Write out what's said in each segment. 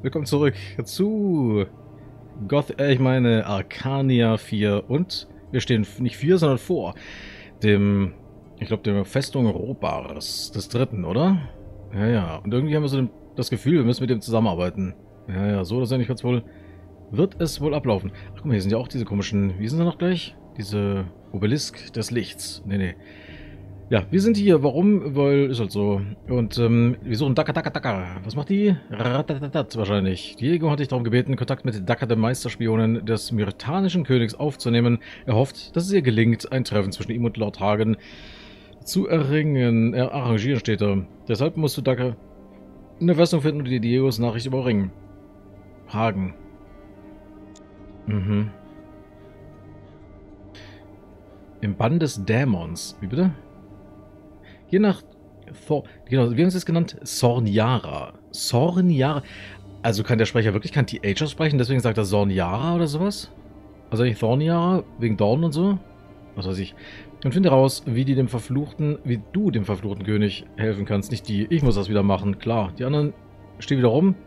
willkommen zurück zu Arcania 4 und wir stehen nicht 4, sondern vor dem, ich glaube, der Festung Robars des Dritten, oder? Ja, ja, und irgendwie haben wir so das Gefühl, wir müssen mit dem zusammenarbeiten. Ja, ja, so oder so ähnlich wird es wohl ablaufen. Ach, guck mal, hier sind ja auch diese komischen, wie sind sie noch gleich? Diese Obelisk des Lichts. Nee. Ja, wir sind hier. Warum? Weil ist halt so. Und wir suchen Daka. Was macht die? Ratatatat wahrscheinlich. Diego hat dich darum gebeten, Kontakt mit Daka, der Meisterspionin des myrtanischen Königs, aufzunehmen. Er hofft, dass es ihr gelingt, ein Treffen zwischen ihm und Lord Hagen zu erringen. Arrangieren steht da. Deshalb musst du Daka eine Festung finden und die Diegos Nachricht überbringen. Hagen. Mhm. Im Bann des Dämons. Wie bitte? Je nach genau, wie haben sie es genannt? Sorniara. Sorniara. Also kann der Sprecher wirklich kein TH aussprechen, deswegen sagt er Sorniara oder sowas? Also nicht Thorniara, wegen Dorn und so? Was weiß ich. Und finde raus, wie du dem verfluchten König helfen kannst. Nicht die. Ich muss das wieder machen, klar. Die anderen stehen wieder rum.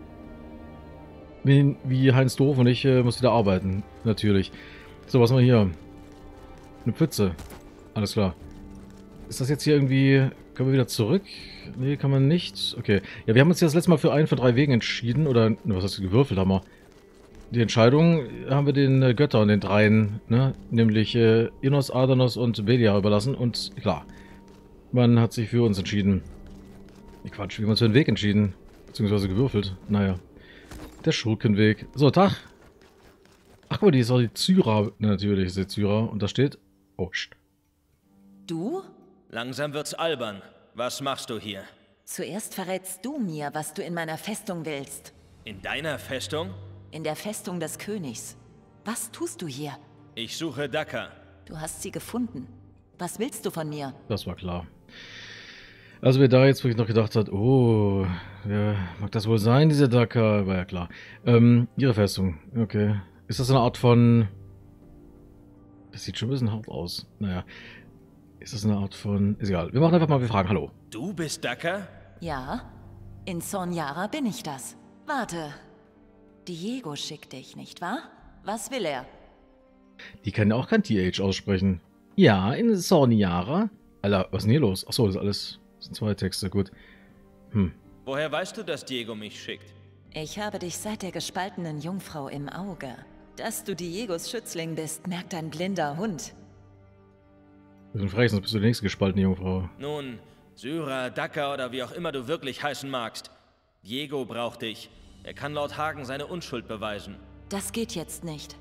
Wie Heinz Doof und ich muss wieder arbeiten. Natürlich. So, was haben wir hier? Eine Pfütze. Alles klar. Ist das jetzt hier irgendwie... Können wir wieder zurück? Nee, kann man nicht. Okay. Ja, wir haben uns ja das letzte Mal für einen von 3 Wegen entschieden. Oder, was heißt gewürfelt haben wir. Die Entscheidung haben wir den Göttern, den dreien, ne? Nämlich Innos, Adanos und Belia überlassen. Und klar, man hat sich für uns entschieden. Quatsch, wir haben uns für den Weg entschieden. Beziehungsweise gewürfelt. Naja. Der Schurkenweg. So, Tag. Ach, guck mal, die ist auch die Zyra. Natürlich ist die Zyra. Und da steht... Oh, st. Du? Langsam wird's albern. Was machst du hier? Zuerst verrätst du mir, was du in meiner Festung willst. In deiner Festung? In der Festung des Königs. Was tust du hier? Ich suche Daka. Du hast sie gefunden. Was willst du von mir? Das war klar. Also wer da jetzt wirklich noch gedacht hat, oh, wer mag das wohl sein, diese Daka? War ja klar. Ihre Festung, okay. Ist das eine Art von... Das sieht schon ein bisschen hart aus. Naja. Ist das eine Art von... Ist egal. Wir machen einfach mal, wir fragen, hallo. Du bist Daka? Ja, in Sorniara bin ich das. Warte. Diego schickt dich, nicht wahr? Was will er? Die kann ja auch kein TH aussprechen. Ja, in Sorniara. Alter, was ist denn hier los? Achso, das ist alles... Das sind 2 Texte, gut. Woher weißt du, dass Diego mich schickt? Ich habe dich seit der gespaltenen Jungfrau im Auge. Dass du Diegos Schützling bist, merkt ein blinder Hund. Wir sind frei, sonst bist du die nächste gespaltene Jungfrau. Nun, Syra, Daka oder wie auch immer du wirklich heißen magst. Diego braucht dich. Er kann Lord Hagen seine Unschuld beweisen. Das geht jetzt nicht.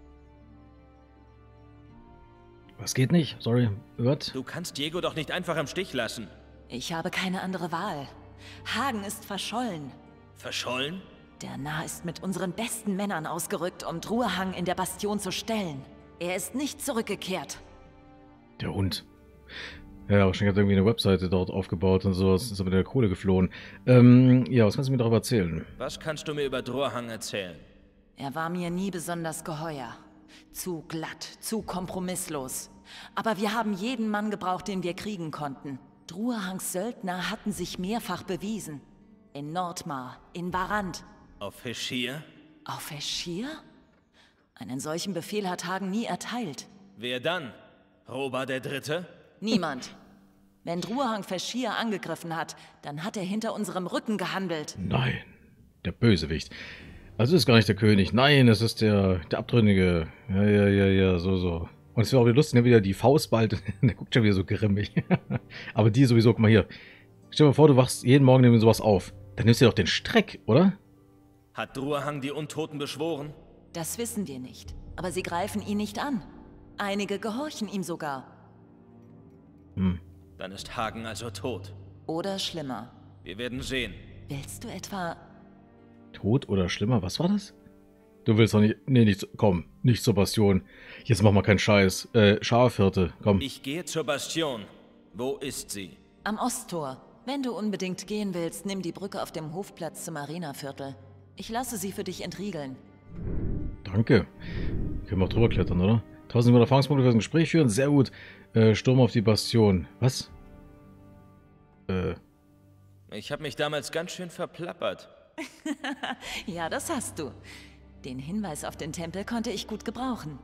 Was geht nicht? Sorry. Was? Du kannst Diego doch nicht einfach im Stich lassen. Ich habe keine andere Wahl. Hagen ist verschollen. Verschollen? Der Narr ist mit unseren besten Männern ausgerückt, um Druahang in der Bastion zu stellen. Er ist nicht zurückgekehrt. Der Hund. Ja, wahrscheinlich hat er irgendwie eine Webseite dort aufgebaut und so. Ist aber mit der Kohle geflohen. Ja, was kannst du mir darüber erzählen? Was kannst du mir über Druahang erzählen? Er war mir nie besonders geheuer. Zu glatt, zu kompromisslos. Aber wir haben jeden Mann gebraucht, den wir kriegen konnten. Druahangs Söldner hatten sich mehrfach bewiesen. In Nordmar, in Barand. Auf Heschir? Auf Eschir? Einen solchen Befehl hat Hagen nie erteilt. Wer dann? Roba der Dritte? Niemand. Wenn Druahang Feschir angegriffen hat, dann hat er hinter unserem Rücken gehandelt. Nein, der Bösewicht. Also es ist gar nicht der König. Nein, es ist der Abtrünnige. Ja, so. Und es wäre auch wieder lustig, wenn er wieder die Faust ballt. Der guckt schon wieder so grimmig. Aber die sowieso, guck mal hier. Stell dir mal vor, du wachst jeden Morgen neben sowas auf. Dann nimmst du doch den Streck, oder? Hat Druahang die Untoten beschworen? Das wissen wir nicht. Aber sie greifen ihn nicht an. Einige gehorchen ihm sogar. Dann ist Hagen also tot. Oder schlimmer. Wir werden sehen. Willst du etwa... Tot oder schlimmer? Was war das? Du willst doch nicht... Nee, nicht... Komm, nicht zur Bastion. Jetzt mach mal keinen Scheiß. Schafhirte, komm. Ich gehe zur Bastion. Wo ist sie? Am Osttor. Wenn du unbedingt gehen willst, nimm die Brücke auf dem Hofplatz zum Marinaviertel. Ich lasse sie für dich entriegeln. Danke. Können wir auch drüber klettern, oder? 1000 Erfahrungspunkte für das Gespräch führen. Sehr gut. Sturm auf die Bastion. Was? Ich habe mich damals ganz schön verplappert. Ja, das hast du. Den Hinweis auf den Tempel konnte ich gut gebrauchen.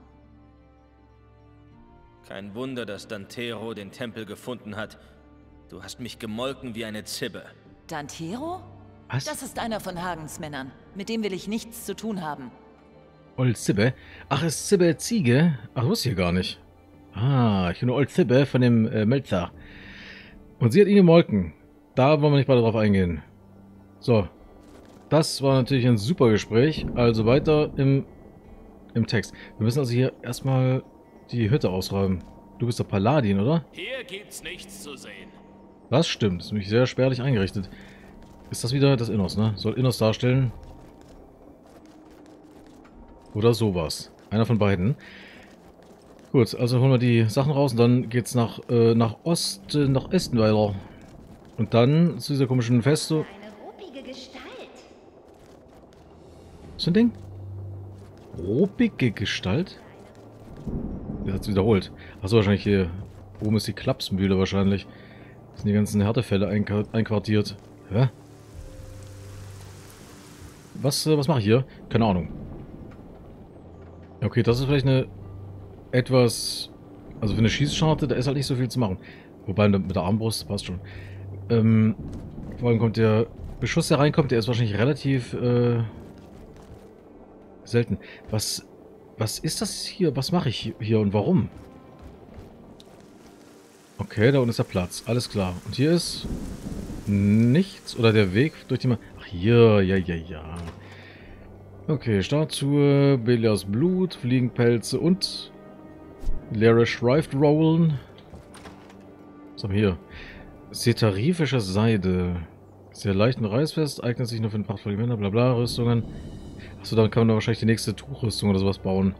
Kein Wunder, dass Dantero den Tempel gefunden hat. Du hast mich gemolken wie eine Zibbe. Dantero? Was? Das ist einer von Hagens Männern. Mit dem will ich nichts zu tun haben. Old Zibbe? Ach, ist Zibbe Ziege? Ach, wusste ich gar nicht. Ah, ich bin Old Zibbe von dem Melzer. Und sie hat ihn gemolken. Da wollen wir nicht weiter drauf eingehen. So. Das war natürlich ein super Gespräch. Also weiter im Text. Wir müssen also hier erstmal die Hütte ausräumen. Du bist der Paladin, oder? Hier gibt's nichts zu sehen. Das stimmt. Das ist nämlich sehr spärlich eingerichtet. Ist das wieder das Innos, ne? Soll Innos darstellen? Oder sowas. Einer von beiden. Gut, also holen wir die Sachen raus und dann geht's nach Osten weiter. Und dann zu dieser komischen Festung. Eine ruppige Gestalt. So ein Ding? Ruppige Gestalt? Der hat's wiederholt. Achso, wahrscheinlich hier. Oben ist die Klapsmühle wahrscheinlich. Da sind die ganzen Härtefälle einquartiert. Hä? Was mache ich hier? Keine Ahnung. Okay, das ist vielleicht eine etwas... Also für eine Schießscharte, da ist halt nicht so viel zu machen. Wobei mit der Armbrust passt schon. Vor allem kommt der Beschuss, der reinkommt, der ist wahrscheinlich relativ selten. Was ist das hier? Was mache ich hier und warum? Okay, da unten ist der Platz. Alles klar. Und hier ist nichts. Oder der Weg durch die... Ach, hier. Ja. Okay, Statue, Belias Blut, Fliegenpelze und leere Schriftrollen. Was haben wir hier? Setarifische Seide. Sehr leicht und reißfest, eignet sich nur für den prachtvollen Gewänder, blabla, Rüstungen. Achso, dann kann man da wahrscheinlich die nächste Tuchrüstung oder sowas bauen.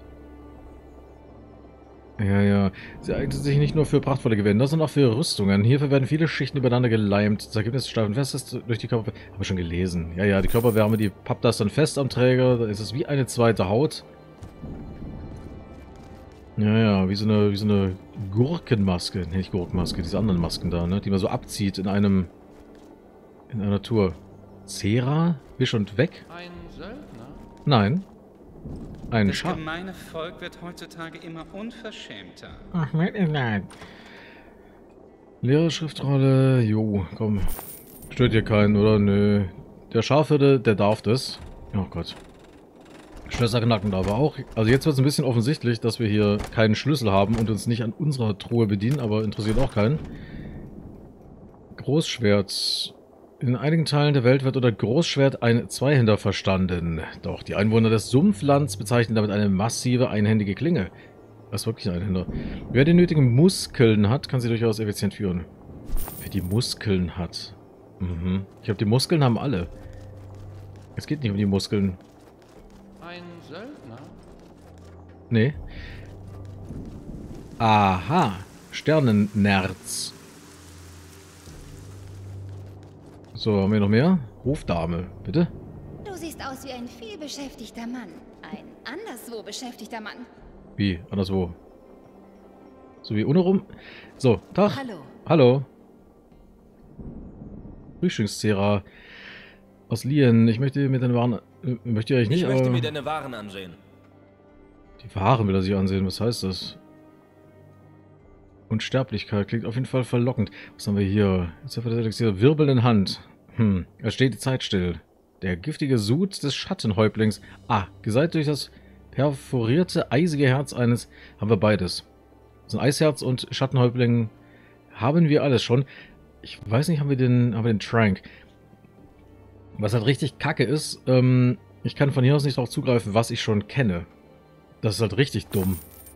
Ja. Sie eignet sich nicht nur für prachtvolle Gewänder, sondern auch für Rüstungen. Hierfür werden viele Schichten übereinander geleimt. Das Ergebnis steif und fest ist durch die Körper... Habe ich schon gelesen. Ja, die Körperwärme, die pappt das dann fest am Träger. Da ist es wie eine zweite Haut. Ja, wie so eine Gurkenmaske. Ne, nicht Gurkenmaske, diese anderen Masken da, ne? Die man so abzieht in einer Tour. Cera? Wisch und weg? Ein Söldner? Nein. Ein Das Schaf. gemeine Volk wird heutzutage immer unverschämter. Ach, nein. Leere Schriftrolle. Jo, komm. Stört hier keinen, oder? Nö. Der Schafhirte, der darf das. Oh Gott. Schlösser knacken darf er auch. Also jetzt wird es ein bisschen offensichtlich, dass wir hier keinen Schlüssel haben und uns nicht an unserer Truhe bedienen, aber interessiert auch keinen. Großschwert. In einigen Teilen der Welt wird unter Großschwert ein Zweihänder verstanden. Doch die Einwohner des Sumpflands bezeichnen damit eine massive einhändige Klinge. Das ist wirklich ein Einhänder. Wer die nötigen Muskeln hat, kann sie durchaus effizient führen. Wer die Muskeln hat. Ich glaube, die Muskeln haben alle. Es geht nicht um die Muskeln. Ein Söldner? Nee. Aha. Sternennerz. So, haben wir noch mehr? Hofdame, bitte. Du siehst aus wie ein vielbeschäftigter Mann. Ein anderswo beschäftigter Mann. Wie? Anderswo? So wie ohne rum? So, Tag. Hallo. Frühstückszera aus Lien. Ich möchte mir deine Waren... möchte ich eigentlich nicht, Ich möchte aber... mir deine Waren ansehen. Die Waren will er sich ansehen. Was heißt das? Unsterblichkeit. Klingt auf jeden Fall verlockend. Was haben wir hier? Wirbel in Hand. Es steht die Zeit still. Der giftige Sud des Schattenhäuptlings. Ah, geseit durch das perforierte, eisige Herz eines... Haben wir beides. So ein Eisherz und Schattenhäuptling haben wir alles schon. Ich weiß nicht, haben wir den Trank. Was halt richtig kacke ist, ich kann von hier aus nicht darauf zugreifen, was ich schon kenne. Das ist halt richtig dumm.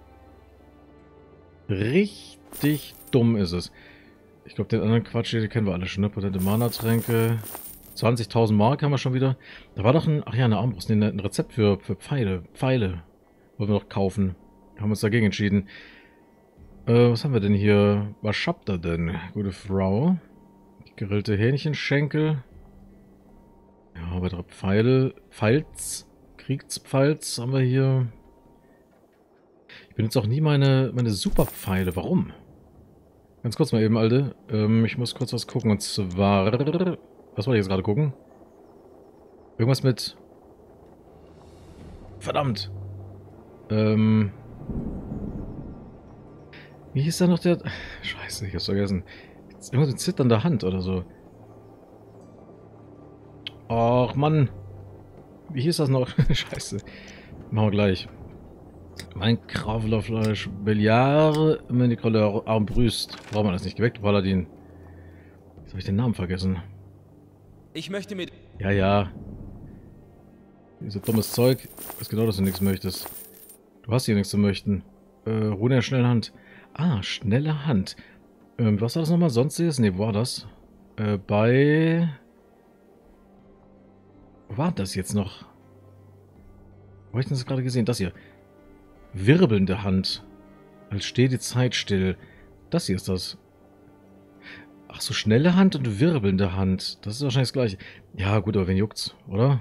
Richtig dumm ist es. Ich glaube, den anderen Quatsch hier, den kennen wir alle schon, ne? Potente Mana-Tränke. 20.000 Mark haben wir schon wieder. Da war doch eine Armbrust, ein Rezept für Pfeile. Wollen wir noch kaufen. Haben uns dagegen entschieden. Was haben wir denn hier? Was habt ihr denn, gute Frau? Gegrillte Hähnchenschenkel. Ja, weitere Pfeile. Kriegspfeils haben wir hier. Ich benutze auch nie meine Superpfeile. Warum? Ganz kurz mal eben, Alte. Ich muss kurz was gucken. Und zwar... Was wollte ich jetzt gerade gucken? Irgendwas mit... Verdammt! Wie hieß da noch der... Scheiße, ich hab's vergessen. Irgendwas mit zitternder Hand oder so. Och, Mann. Wie hieß das noch? Scheiße. Machen wir gleich. Mein Kravlerfleisch. Billard, Minicoleur, Armbrüst. Braucht man das nicht geweckt, Paladin? Jetzt habe ich den Namen vergessen. Ich möchte mir... Ja, ja. Dieses dummes Zeug. Ich weiß genau, dass du nichts möchtest. Du hast hier nichts zu möchten. Rune der schnellen Hand. Ah, schnelle Hand. Was war das nochmal? Sonstiges? Ne, wo war das? Bei... Wo war das jetzt noch? Wo habe ich das gerade gesehen? Das hier. Wirbelnde Hand. Als steht die Zeit still. Das hier ist das. Ach so, schnelle Hand und wirbelnde Hand. Das ist wahrscheinlich das gleiche. Ja, gut, aber wen juckt's, oder?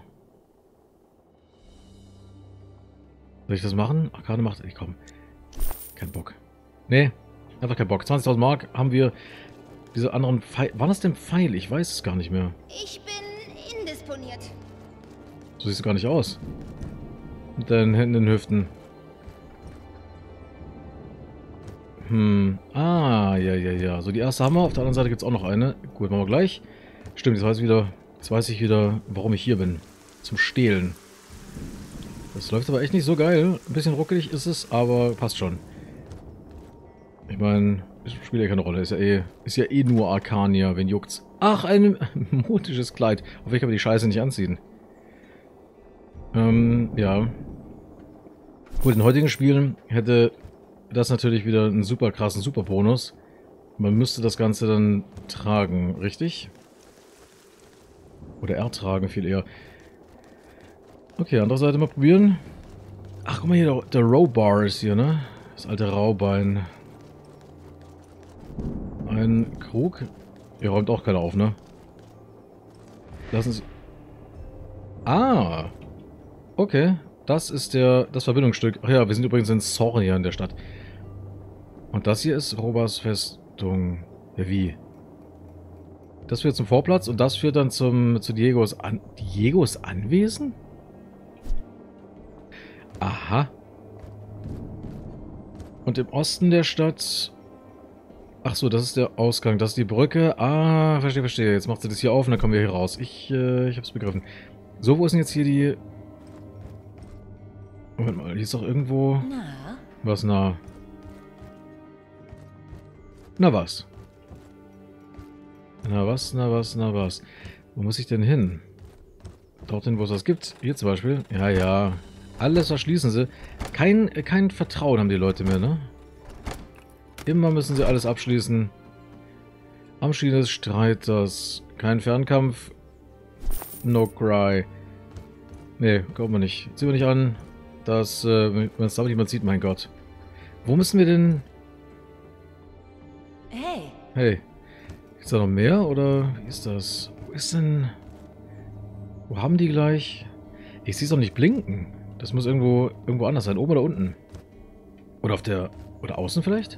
Soll ich das machen? Ach, gerade macht... Ich komm. Kein Bock. Nee, einfach kein Bock. 20.000 Mark haben wir diese anderen Pfeil... War das denn Pfeil? Ich weiß es gar nicht mehr. Ich bin indisponiert. So siehst du gar nicht aus. Mit deinen Händen in den Hüften. Ah, ja. So, die erste haben wir. Auf der anderen Seite gibt es auch noch eine. Gut, machen wir gleich. Stimmt, jetzt weiß ich wieder, warum ich hier bin. Zum Stehlen. Das läuft aber echt nicht so geil. Ein bisschen ruckelig ist es, aber passt schon. Ich meine, spielt ja keine Rolle. Ist ja eh nur Arcania, wen juckt's. Ach, ein modisches Kleid. Auf ich aber die Scheiße nicht anziehen. Ja. Gut, in heutigen Spielen hätte das natürlich wieder einen super krassen Superbonus. Man müsste das Ganze dann tragen, richtig? Oder ertragen viel eher. Okay, andere Seite mal probieren. Ach, guck mal hier, der Rowbar ist hier, ne? Das alte Raubein. Ein Krug. Ihr räumt auch keiner auf, ne? Lassen Sie... Ah! Okay, das ist das Verbindungsstück. Ach ja, wir sind übrigens in Soria in der Stadt. Und das hier ist Robas Festung. Ja, wie? Das führt zum Vorplatz und das führt dann zu Diegos Anwesen? Aha. Und im Osten der Stadt... Ach so, das ist der Ausgang, das ist die Brücke. Ah, verstehe. Jetzt macht sie das hier auf und dann kommen wir hier raus. Ich hab's begriffen. So, wo ist denn jetzt hier die... Moment mal, hier ist doch irgendwo... Na? Was nah? Na was? Na was? Wo muss ich denn hin? Dorthin, wo es was gibt. Hier zum Beispiel. Ja. Alles verschließen sie. Kein Vertrauen haben die Leute mehr, ne? Immer müssen sie alles abschließen. Am Schiene des Streiters. Kein Fernkampf. No cry. Nee, kommen wir nicht. Ziehen wir nicht an. Dass wenn es damit jemand sieht, mein Gott. Wo müssen wir denn... Hey. Ist da noch mehr, oder wie ist das? Wo ist denn... Wo haben die gleich? Ich sehe es auch nicht blinken. Das muss irgendwo anders sein. Oben oder unten? Oder auf der... Oder außen vielleicht?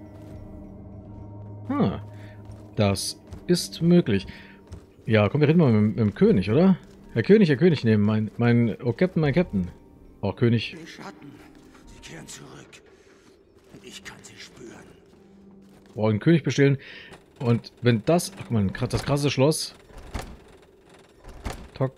Das ist möglich. Ja, komm, wir reden mal mit dem König, oder? Herr König, nehmen. Oh, Captain, mein Captain. Oh, König. Die Schatten, sie kehren zurück. Ich kann sie spüren. Oh, einen König bestehlen. Und wenn das... Ach, guck mal, das krasse Schloss. Tock.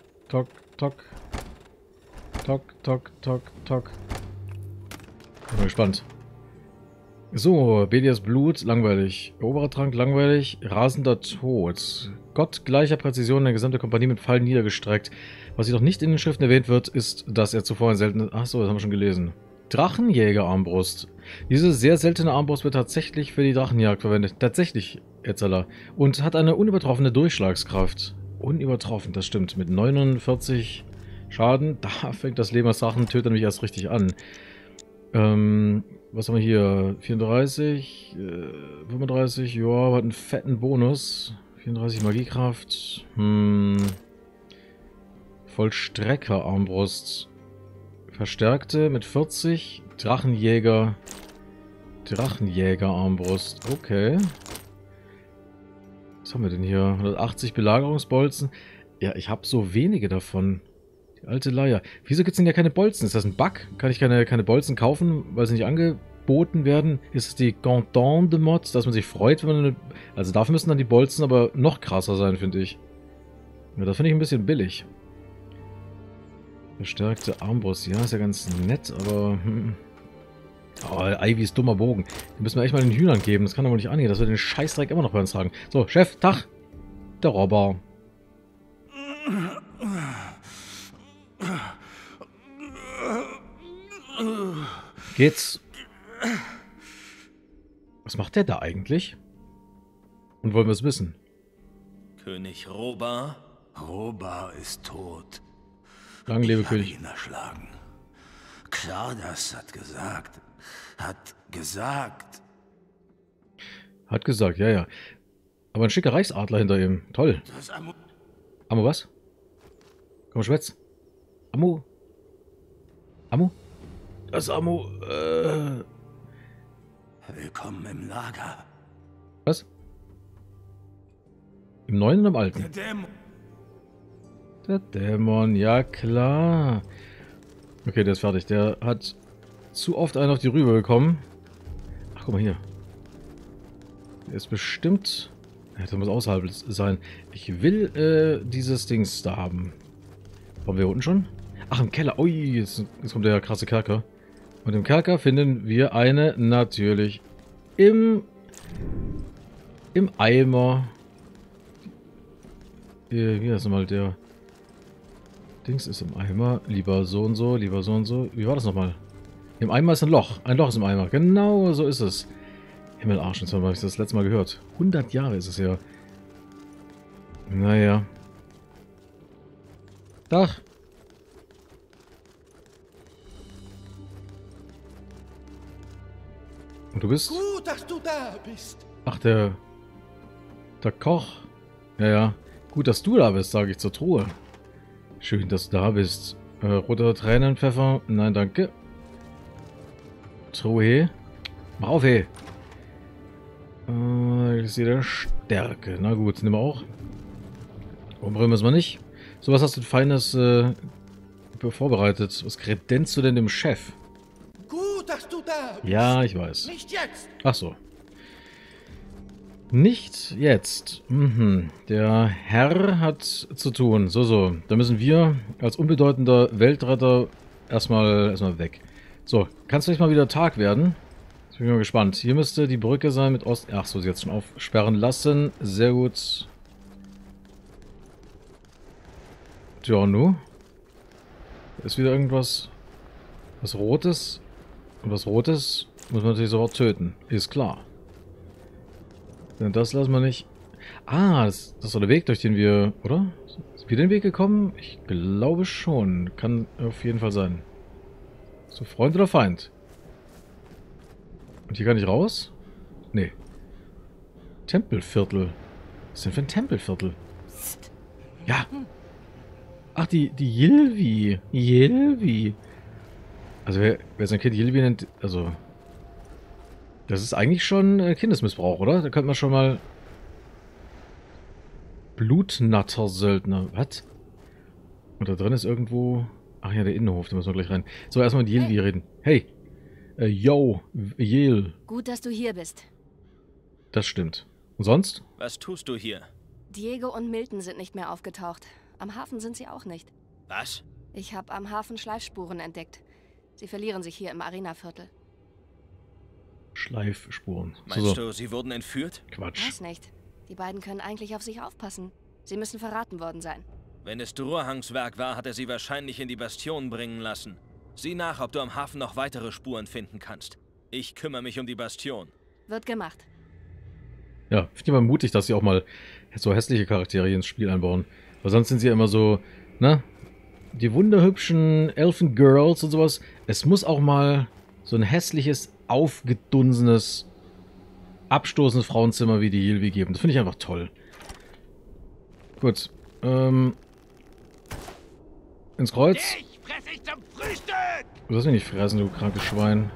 Ich bin gespannt. So, Belias Blut, langweilig. Eroberer Trank, langweilig. Rasender Tod. Gott gleicher Präzision, eine gesamte Kompanie mit Pfeilen niedergestreckt. Was jedoch nicht in den Schriften erwähnt wird, ist, dass er zuvor ein seltenes... Achso, das haben wir schon gelesen. Drachenjäger-Armbrust. Diese sehr seltene Armbrust wird tatsächlich für die Drachenjagd verwendet. Tatsächlich, Etzala. Und hat eine unübertroffene Durchschlagskraft. Unübertroffen, das stimmt. Mit 49 Schaden, da fängt das Leben als Drachentöter nämlich erst richtig an. Was haben wir hier? 34, 35, ja, hat einen fetten Bonus. 34 Magiekraft. Vollstrecker-Armbrust. Verstärkte mit 40. Drachenjäger-Armbrust. Okay. Was haben wir denn hier? 180 Belagerungsbolzen. Ja, ich habe so wenige davon. Die alte Leier. Wieso gibt es denn ja keine Bolzen? Ist das ein Bug? Kann ich keine Bolzen kaufen, weil sie nicht angeboten werden? Ist es die Content de Mod, dass man sich freut, wenn man eine... Also dafür müssen dann die Bolzen aber noch krasser sein, finde ich. Ja, das finde ich ein bisschen billig. Verstärkte Armbrust. Ja, ist ja ganz nett, aber... Oh, Ivys dummer Bogen. Den müssen wir echt mal den Hühnern geben. Das kann doch wohl nicht angehen, dass wir den Scheißdreck immer noch bei uns tragen. So, Chef, Tag. Der Robber. Geht's? Was macht der da eigentlich? Und wollen wir es wissen? König Robar? Robar ist tot. Lang lebe Ich habe König. ihn erschlagen. Xardas hat gesagt. Hat gesagt. Ja, ja. Aber ein schicker Reichsadler hinter ihm. Toll. Das Amu Ammo was? Komm, schwätz. Ammo? Ammo? Das Ammo, Willkommen im Lager. Was? Im neuen oder im alten? Der Dämon. Der Dämon, ja klar. Okay, der ist fertig. Der hat zu oft einen auf die Rübe bekommen. Ach, guck mal hier. Der ist bestimmt... Ja, das muss außerhalb sein. Ich will dieses Dings da haben. Waren wir unten schon? Ach, im Keller. Ui, jetzt kommt der krasse Kerker. Und im Kerker finden wir eine natürlich im Eimer. Wie heißt nochmal der... Dings ist im Eimer. Lieber so und so, lieber so und so. Wie war das nochmal? Im Eimer ist ein Loch. Ein Loch ist im Eimer. Genau so ist es. Himmelarsch, jetzt habe ich das letzte Mal gehört. 100 Jahre ist es ja. Naja. Dach. Und du bist? Gut, dass du da bist. Ach, der Koch. Ja, ja. Gut, dass du da bist, sage ich zur Truhe. Schön, dass du da bist. Roter Tränenpfeffer. Nein, danke. Truhe. Mach auf, hey. Ich sehe der Stärke. Na gut, nehmen wir auch. Umrühren müssen wir nicht. So, was hast du Feines vorbereitet? Was kredenzt du denn dem Chef? Gut, dass du da bist. Ja, ich weiß. Nicht jetzt. Ach so. Nicht jetzt. Mhm. Der Herr hat zu tun. So. Da müssen wir als unbedeutender Weltretter erstmal weg. So, kann es vielleicht mal wieder Tag werden? Jetzt bin ich mal gespannt. Hier müsste die Brücke sein mit Ost... Ach so, sie jetzt schon aufsperren lassen. Sehr gut. Tja, nu. Ist wieder irgendwas... Was Rotes. Und was Rotes muss man natürlich sofort töten. Ist klar. Denn das lassen wir nicht... Ah, das ist doch der Weg, durch den wir... Oder? Sind wir den Weg gekommen? Ich glaube schon. Kann auf jeden Fall sein. So, Freund oder Feind? Und hier kann ich raus? Nee. Tempelviertel. Was ist denn für ein Tempelviertel? Ja. Ach, die Ylvi. Ylvi. Also, wer sein Kind Ylvi nennt... Also... Das ist eigentlich schon Kindesmissbrauch, oder? Da könnte man schon mal... Blutnatter-Söldner. Was? Und da drin ist irgendwo... Ach ja, der Innenhof, da müssen wir gleich rein. So, erstmal mit Ylvi reden. Hey! Yo, Yel. Gut, dass du hier bist. Das stimmt. Und sonst? Was tust du hier? Diego und Milton sind nicht mehr aufgetaucht. Am Hafen sind sie auch nicht. Was? Ich habe am Hafen Schleifspuren entdeckt. Sie verlieren sich hier im Arenaviertel. Schleifspuren. Meinst du, sie wurden entführt? Quatsch. Weiß nicht. Die beiden können eigentlich auf sich aufpassen. Sie müssen verraten worden sein. Wenn es Druahangs Werk war, hat er sie wahrscheinlich in die Bastion bringen lassen. Sieh nach, ob du am Hafen noch weitere Spuren finden kannst. Ich kümmere mich um die Bastion. Wird gemacht. Ja, finde ich mal mutig, dass sie auch mal so hässliche Charaktere hier ins Spiel einbauen. Weil sonst sind sie ja immer so, ne? Die wunderhübschen Elfen-Girls und sowas. Es muss auch mal so ein hässliches, aufgedunsenes, abstoßendes Frauenzimmer wie die Ylvi geben. Das finde ich einfach toll. Gut. Ins Kreuz. Ich fress dich zum Frühstück. Du sollst mich nicht fressen, du krankes Schwein.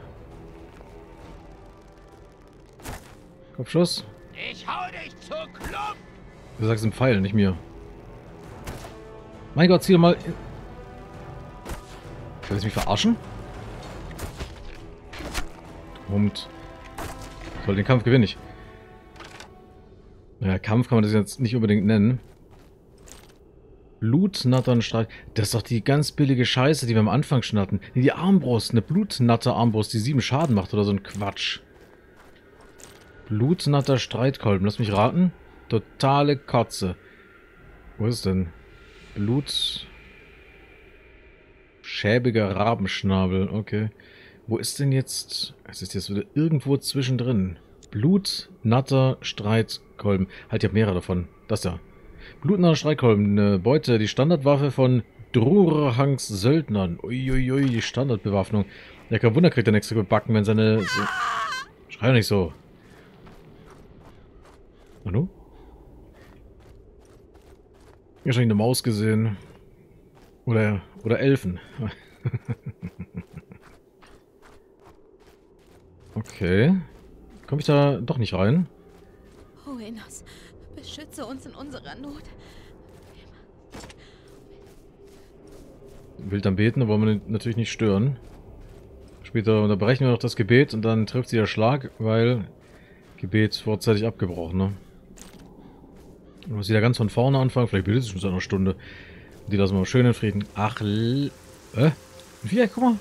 Kopfschuss. Ich hau dich zu Klump. Du sagst im Pfeil, nicht mir. Mein Gott, zieh doch mal... Willst du mich verarschen? Und... Soll den Kampf gewinne ich. Ja, Kampf kann man das jetzt nicht unbedingt nennen. Blutnatternstreit. Das ist doch die ganz billige Scheiße, die wir am Anfang schon hatten. Nee, die Armbrust. Eine Blutnatter-Armbrust, die 7 Schaden macht oder so ein Quatsch. Blutnatter-Streitkolben. Lass mich raten. Totale Kotze. Wo ist es denn? Schäbiger Rabenschnabel. Okay. Wo ist denn jetzt... Es ist jetzt wieder irgendwo zwischendrin. Blutnatter-Streitkolben. Halt, ich habe mehrere davon. Das da. Blutnatter-Streitkolben. Eine Beute. Die Standardwaffe von Drurhangs Söldnern. Uiuiui, die Standardbewaffnung. Ja, kein Wunder, kriegt der nächste gebacken, wenn seine... So schrei doch nicht so. Hallo? Wahrscheinlich eine Maus gesehen. Oder Elfen. Okay. Komme ich da doch nicht rein? Hoenos, beschütze uns in unserer Not. Wild am Beten, da wollen wir natürlich nicht stören. Später unterbrechen wir noch das Gebet und dann trifft sie der Schlag, weil Gebet vorzeitig abgebrochen, ne? Du musst wieder ganz von vorne anfangen, vielleicht bildet es schon seit einer Stunde. Die lassen wir mal schön in Frieden. Ach, Wie? Guck mal.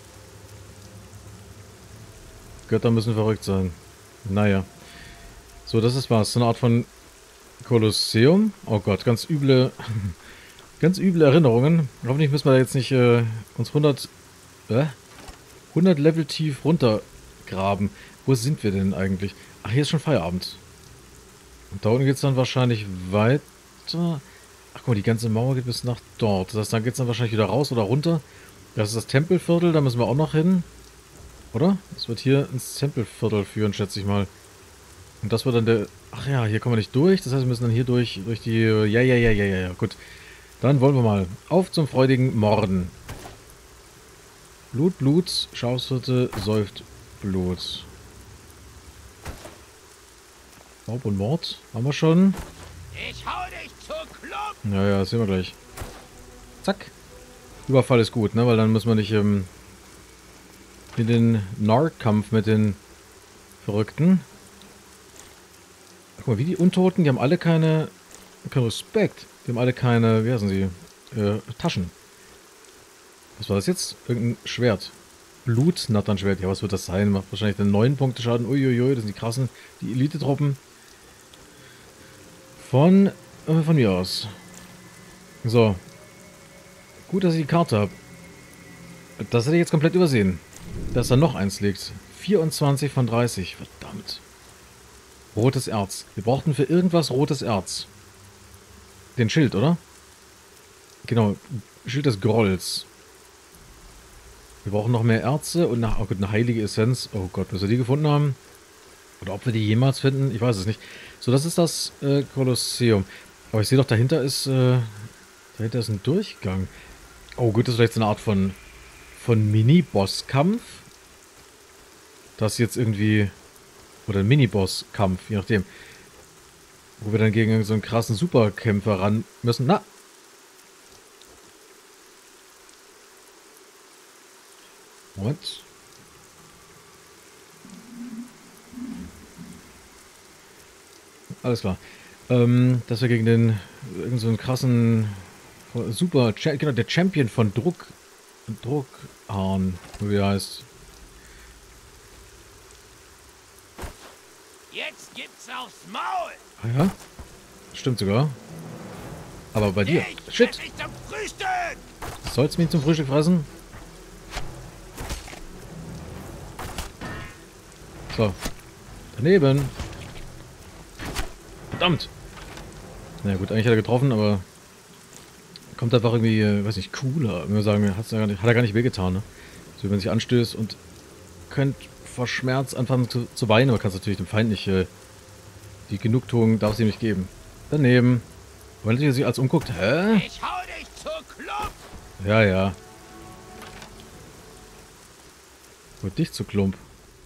Götter müssen verrückt sein. Naja. So, das ist was. So eine Art von Kolosseum. Oh Gott, ganz üble Erinnerungen. Hoffentlich müssen wir da jetzt nicht uns 100 Level tief runtergraben. Wo sind wir denn eigentlich? Ach, hier ist schon Feierabend. Und da unten geht es dann wahrscheinlich weiter. Ach guck mal, die ganze Mauer geht bis nach dort. Das heißt, dann geht es dann wahrscheinlich wieder raus oder runter. Das ist das Tempelviertel, da müssen wir auch noch hin. Oder? Das wird hier ins Tempelviertel führen, schätze ich mal. Und das wird dann der... Ach ja, hier kommen wir nicht durch. Das heißt, wir müssen dann hier durch die... Ja. Gut. Dann wollen wir mal. Auf zum freudigen Morden. Blut. Schafshirte säuft Blut. Raub und Mord. Haben wir schon. Ich hau dich zu Klump! Ja, das sehen wir gleich. Zack. Überfall ist gut, ne? Weil dann müssen wir nicht in den Nahkampf mit den Verrückten. Guck mal, wie die Untoten, die haben alle keinen Respekt. Die haben alle keine, wie heißen sie? Taschen. Was war das jetzt? Irgendein Schwert. Blutnatternschwert. Ja, was wird das sein? Macht wahrscheinlich dann 9 Punkte Schaden. Uiuiui, das sind die krassen, die Elite-Truppen. Von mir aus. So. Gut, dass ich die Karte habe. Das hätte ich jetzt komplett übersehen. Dass da noch eins liegt. 24 von 30. Verdammt. Rotes Erz. Wir brauchten für irgendwas rotes Erz. Den Schild, oder? Genau. Schild des Grolls. Wir brauchen noch mehr Erze und eine heilige Essenz. Oh Gott, bis wir die gefunden haben. Oder ob wir die jemals finden, ich weiß es nicht. So, das ist das Kolosseum. Aber ich sehe doch, dahinter ist ein Durchgang. Oh gut, das ist vielleicht so eine Art von Mini-Boss-Kampf. Das jetzt irgendwie... Oder ein Mini-Boss-Kampf, je nachdem. Wo wir dann gegen so einen krassen Superkämpfer ran müssen. Na! Moment. Alles klar. Dass wir gegen den irgend so einen krassen genau, der Champion von Druckhahn, wie er heißt. Jetzt gibt's aufs Maul! Ah ja? Stimmt sogar. Aber bei dir. Shit! Zum Frühstück! Sollst du mich zum Frühstück fressen? So. Daneben. Verdammt! Na ja, gut, eigentlich hat er getroffen, aber kommt einfach irgendwie, weiß nicht, cooler. Wenn wir sagen, hat er gar nicht wehgetan, ne? So, wenn man sich anstößt und könnt vor Schmerz anfangen zu weinen, aber kannst natürlich dem Feind nicht, die Genugtuung darf sie nicht geben. Daneben. Wenn er sich als umguckt, hä? Ich hau dich zu Klump! Ja. Wird dich zu Klump.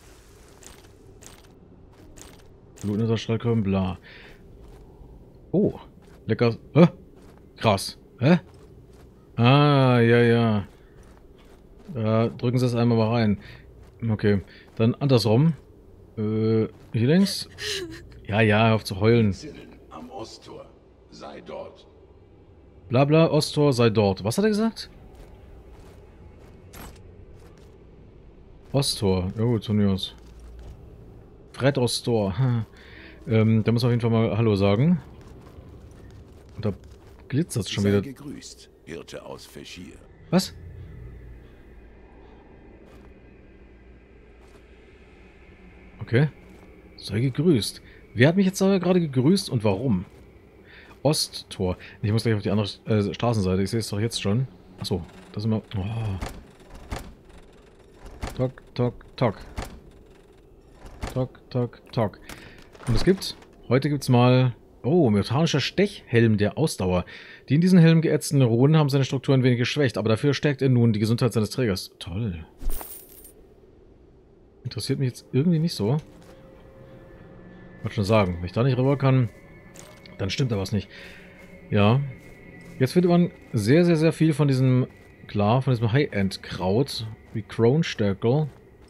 Blut in der Streitkolben, bla. Oh, lecker. Hä? Krass. Hä? Ah, ja, ja. Da drücken sie es einmal mal rein. Okay, dann andersrum. Hier links. Ja, ja, hör auf zu heulen. Am Osttor. Sei dort. Blabla, Osttor, sei dort. Was hat er gesagt? Osttor. Ja gut, von mir aus. Fred Osttor. Da muss man auf jeden Fall mal Hallo sagen. Und da glitzert es schon wieder. Gegrüßt, Irrte aus Feschir. Was? Okay. Sei gegrüßt. Wer hat mich jetzt da gerade gegrüßt und warum? Osttor. Ich muss gleich auf die andere Straßenseite. Ich sehe es doch jetzt schon. Achso, das ist immer... Oh. Tok, tok, tok. Tok, tok, tok. Und es gibt... Heute gibt es mal... Oh, mechanischer Stechhelm der Ausdauer. Die in diesen Helm geätzten Runen haben seine Struktur ein wenig geschwächt, aber dafür stärkt er nun die Gesundheit seines Trägers. Toll. Interessiert mich jetzt irgendwie nicht so. Wollte schon sagen, wenn ich da nicht rüber kann, dann stimmt da was nicht. Ja. Jetzt findet man sehr, sehr, sehr viel von diesem, klar, von diesem High-End-Kraut, wie Kronstärkel.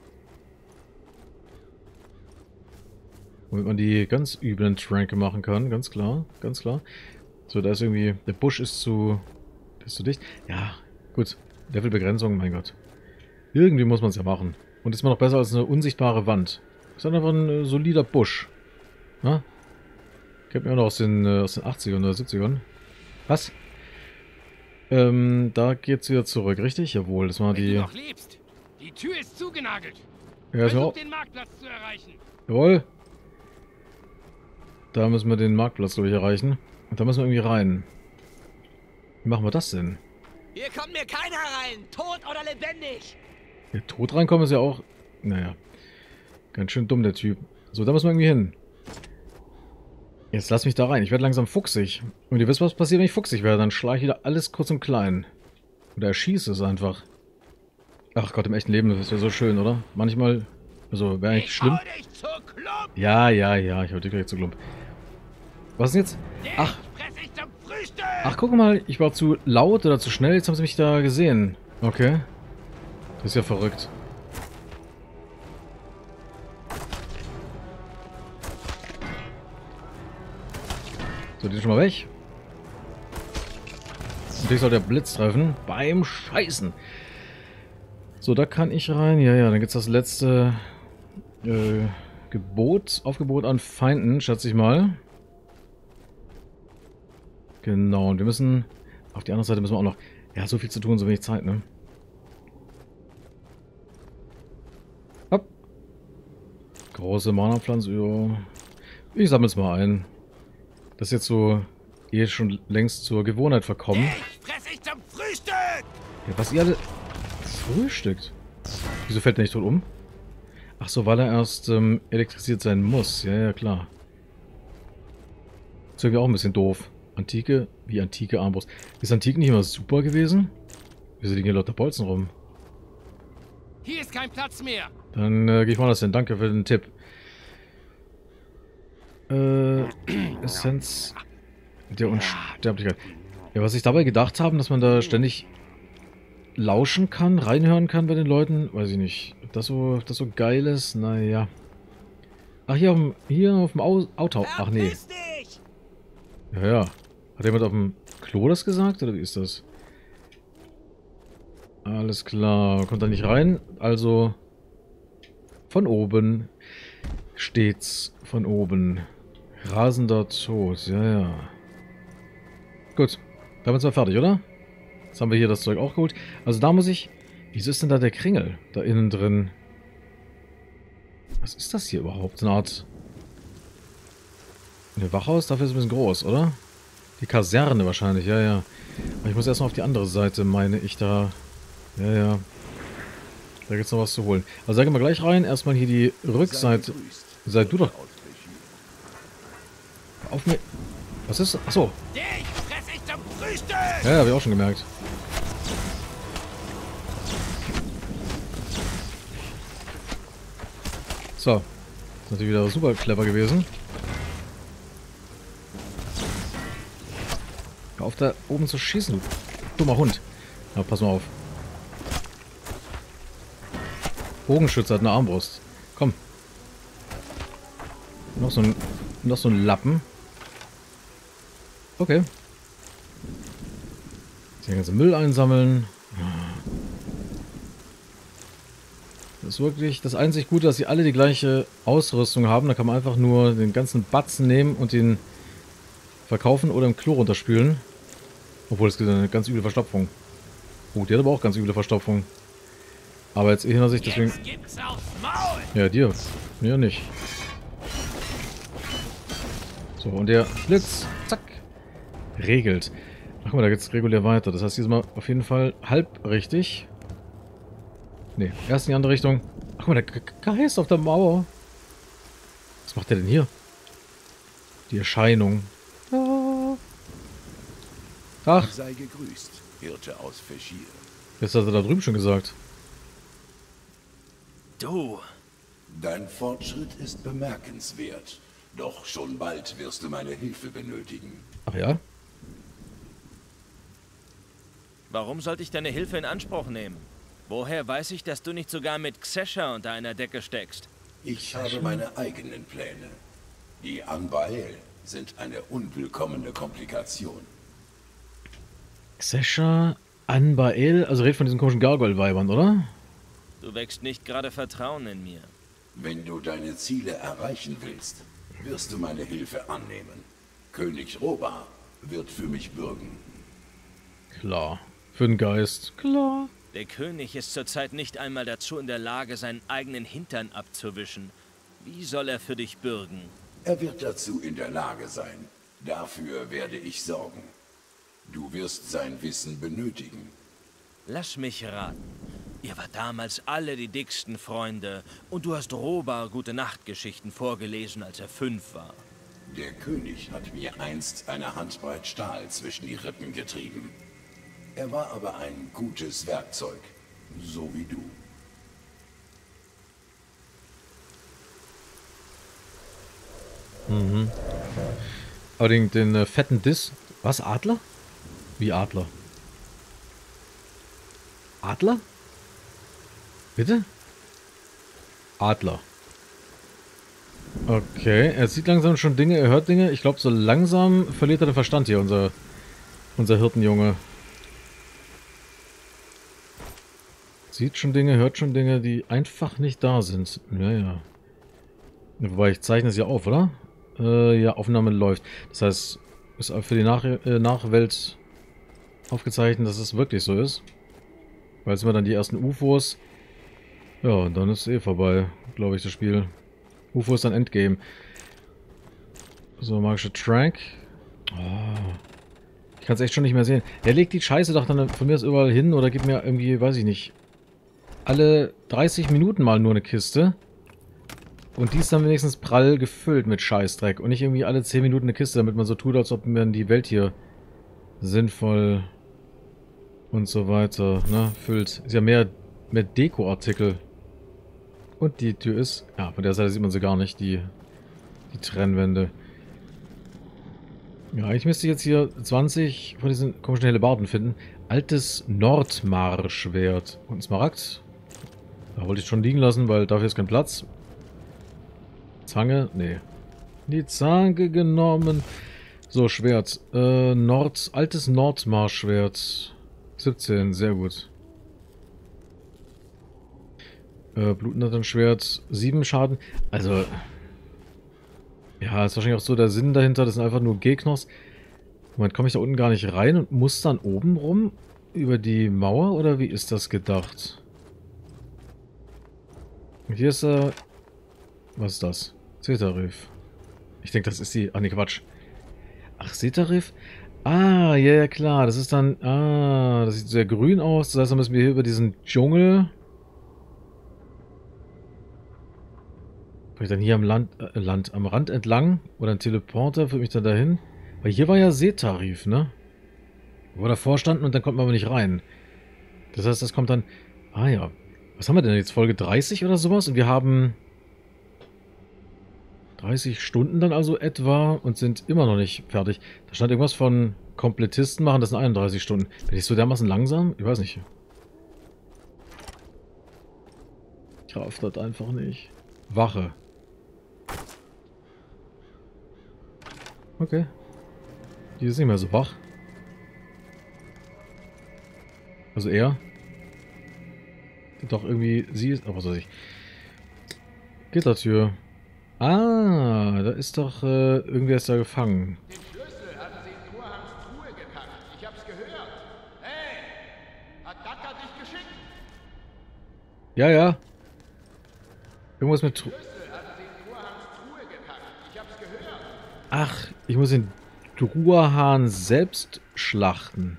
Womit man die ganz üblen Tränke machen kann, ganz klar, ganz klar. So, da ist irgendwie, der Busch ist zu dicht. Ja, gut, Levelbegrenzung, mein Gott. Irgendwie muss man es ja machen. Und ist immer noch besser als eine unsichtbare Wand. Ist dann einfach ein solider Busch. Na? Kennt man ja noch aus den 80ern oder 70ern. Was? Da geht's wieder zurück, richtig? Jawohl, das war die... Wenn du noch lebst. Die Tür ist zugenagelt. Ja, Versuch den Marktplatz zu erreichen. Jawohl. Da müssen wir den Marktplatz, glaube ich, erreichen. Und da müssen wir irgendwie rein. Wie machen wir das denn? Hier kommt mir keiner rein, tot oder lebendig. Der tot reinkommen ist ja auch... Naja. Ganz schön dumm, der Typ. So, da müssen wir irgendwie hin. Jetzt lass mich da rein. Ich werde langsam fuchsig. Und ihr wisst, was passiert, wenn ich fuchsig werde. Dann schlage ich wieder alles kurz und klein. Oder erschieße es einfach. Ach Gott, im echten Leben, das wäre so schön, oder? Manchmal... Also, wäre eigentlich schlimm. Ja, ja, ja. Ich hau dich gleich zu Klump. Was ist denn jetzt? Ach. Ach, guck mal. Ich war zu laut oder zu schnell. Jetzt haben sie mich da gesehen. Okay. Das ist ja verrückt. So, die sind schon mal weg. Und dich soll der Blitz treffen. Beim Scheißen. So, da kann ich rein. Ja, ja, dann gibt es das letzte Aufgebot an Feinden, schätze ich mal. Genau, und wir müssen... Auf die andere Seite müssen wir auch noch... Ja, so viel zu tun, so wenig Zeit, ne? Hopp. Große Mana-Pflanze, ja. Ich sammle es mal ein. Das ist jetzt so... Ihr schon längst zur Gewohnheit verkommen. Ich fress ich zum Frühstück! Ja, was ihr alle... Frühstückt? Wieso fällt der nicht tot um? Ach so, weil er erst elektrisiert sein muss. Ja, ja, klar. Ist irgendwie auch ein bisschen doof. Antike, wie antike Armbrust. Ist Antike nicht immer super gewesen? Wieso liegen hier lauter Bolzen rum? Hier ist kein Platz mehr. Dann gehe ich mal das hin. Danke für den Tipp. Essenz der Unsterblichkeit. Ja, was ich dabei gedacht habe, dass man da ständig lauschen kann, reinhören kann bei den Leuten, weiß ich nicht. Ob das so geil ist, naja. Ach, hier auf dem Auto. Ach nee. Ja, ja. Hat jemand auf dem Klo das gesagt, oder wie ist das? Alles klar. Kommt da nicht rein, also von oben. Stets von oben. Rasender Tod, ja, ja. Gut. Damit sind wir fertig, oder? Jetzt haben wir hier das Zeug auch geholt. Also da muss ich... Wieso ist denn da der Kringel? Da innen drin. Was ist das hier überhaupt? So eine Art... Ein Wachhaus? Dafür ist es ein bisschen groß, oder? Die Kaserne wahrscheinlich, ja, ja. Aber ich muss erstmal auf die andere Seite, meine ich da... Ja, ja. Da gibt es noch was zu holen. Also sagen wir gleich rein. Erstmal hier die Rückseite. Sei du doch... Auf mir... Was ist... Achso. Ja, habe ich auch schon gemerkt. So. Das ist natürlich wieder super clever gewesen. Hör auf, da oben zu schießen, du dummer Hund. Na, pass mal auf. Bogenschütze hat eine Armbrust. Komm. Noch so ein Lappen. Okay. Den ganzen Müll einsammeln. Das ist wirklich das einzig Gute, dass sie alle die gleiche Ausrüstung haben. Da kann man einfach nur den ganzen Batzen nehmen und den verkaufen oder im Klo runterspülen. Obwohl, es gibt eine ganz üble Verstopfung. Oh, die hat aber auch ganz üble Verstopfung. Aber jetzt hinter sich, deswegen... Ja, dir. Mir nicht. So, und der Blitz, zack, regelt. Ach mal, da geht's regulär weiter. Das heißt, diesmal auf jeden Fall halb richtig. Ne, erst in die andere Richtung. Ach mal, der Geist auf der Mauer. Was macht der denn hier? Die Erscheinung. Ah. Ach. Sei gegrüßt, Hirte aus Feschir. Jetzt hat er da drüben schon gesagt. Du. Dein Fortschritt ist bemerkenswert. Doch schon bald wirst du meine Hilfe benötigen. Ach ja? Warum sollte ich deine Hilfe in Anspruch nehmen? Woher weiß ich, dass du nicht sogar mit Xesha unter einer Decke steckst? Ich habe meine eigenen Pläne. Die Anbael sind eine unwillkommene Komplikation. Xesha, Anbael, also red von diesen komischen Gargoyle-Weibern, oder? Du wächst nicht gerade Vertrauen in mir. Wenn du deine Ziele erreichen willst, wirst du meine Hilfe annehmen. König Robar wird für mich bürgen. Klar. Für den Geist. Klar. Der König ist zurzeit nicht einmal dazu in der Lage, seinen eigenen Hintern abzuwischen. Wie soll er für dich bürgen? Er wird dazu in der Lage sein. Dafür werde ich sorgen. Du wirst sein Wissen benötigen. Lass mich raten. Ihr wart damals alle die dicksten Freunde und du hast Robar gute Nachtgeschichten vorgelesen, als er 5 war. Der König hat mir einst eine Handbreit Stahl zwischen die Rippen getrieben. Er war aber ein gutes Werkzeug, so wie du. Mhm. Aber den fetten Diss... Was, Adler? Wie Adler? Adler? Bitte? Adler. Okay, er sieht langsam schon Dinge, er hört Dinge. Ich glaube, so langsam verliert er den Verstand hier, unser Hirtenjunge. Sieht schon Dinge, hört schon Dinge, die einfach nicht da sind. Ja, ja. Wobei, ich zeichne es ja auf, oder? Ja, Aufnahme läuft. Das heißt, ist für die Nachwelt aufgezeichnet, dass es wirklich so ist. Weil jetzt sind wir dann die ersten UFOs. Ja, und dann ist es eh vorbei, glaube ich, das Spiel. UFO ist dann Endgame. So, magischer Track. Oh. Ich kann es echt schon nicht mehr sehen. Der legt die Scheiße doch dann von mir aus überall hin oder gibt mir irgendwie, weiß ich nicht, alle 30 Minuten mal nur eine Kiste. Und die ist dann wenigstens prall gefüllt mit Scheißdreck. Und nicht irgendwie alle 10 Minuten eine Kiste, damit man so tut, als ob man die Welt hier sinnvoll und so weiter, ne, füllt. Ist ja mehr Deko-Artikel. Und die Tür ist... Ja, von der Seite sieht man sie gar nicht, die Trennwände. Ja, ich müsste jetzt hier 20 von diesen komischen Hellebarden finden. Altes Nordmar-Schwert. Und ein Smaragd. Da wollte ich schon liegen lassen, weil dafür ist kein Platz. Zange? Nee. Die Zange genommen. So, Schwert. Altes Nordmar-Schwert. 17, sehr gut. Blutnattern-Schwert, 7 Schaden. Also, ja, ist wahrscheinlich auch so der Sinn dahinter. Das sind einfach nur Gegners. Moment, komme ich da unten gar nicht rein und muss dann oben rum über die Mauer? Oder wie ist das gedacht? Hier ist was ist das? Setarif. Ich denke, das ist die... Ach, nee, Quatsch. Ach, Setarif? Ah, ja, ja, klar. Das ist dann... Ah, das sieht sehr grün aus. Das heißt, dann müssen wir hier über diesen Dschungel... Vielleicht dann hier am am Rand entlang. Oder ein Teleporter führt mich dann dahin. Weil hier war ja Setarif, ne? Wo wir davor standen und dann kommt man aber nicht rein. Das heißt, das kommt dann... Ah ja. Was haben wir denn jetzt? Folge 30 oder sowas? Und wir haben... 30 Stunden dann also etwa und sind immer noch nicht fertig. Da stand irgendwas von Komplettisten machen das in 31 Stunden. Bin ich so dermaßen langsam? Ich weiß nicht. Ich raff das einfach nicht. Wache. Okay. Die ist nicht mehr so wach. Also er. Doch irgendwie sie ist. Oh, was weiß ich. Gittertür. Ah, da ist doch irgendwer ist da gefangen. Den Schlüssel hatten sie in Durhangs Truhe gekackt. Ich hab's gehört. Hey! Hat Daka dich geschickt? Ja, ja. Irgendwas mit Schlüssel hatten sie in Durhangs Truhe gekackt. Ich hab's gehört. Ach, ich muss den Druahan selbst schlachten.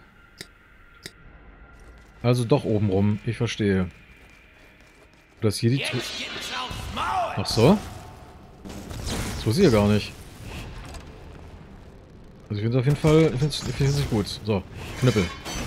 Also doch obenrum. Ich verstehe. Das hier die Ach so? Das wusste ich ja gar nicht. Also ich finde es auf jeden Fall, ich finde es nicht gut. So, Knüppel.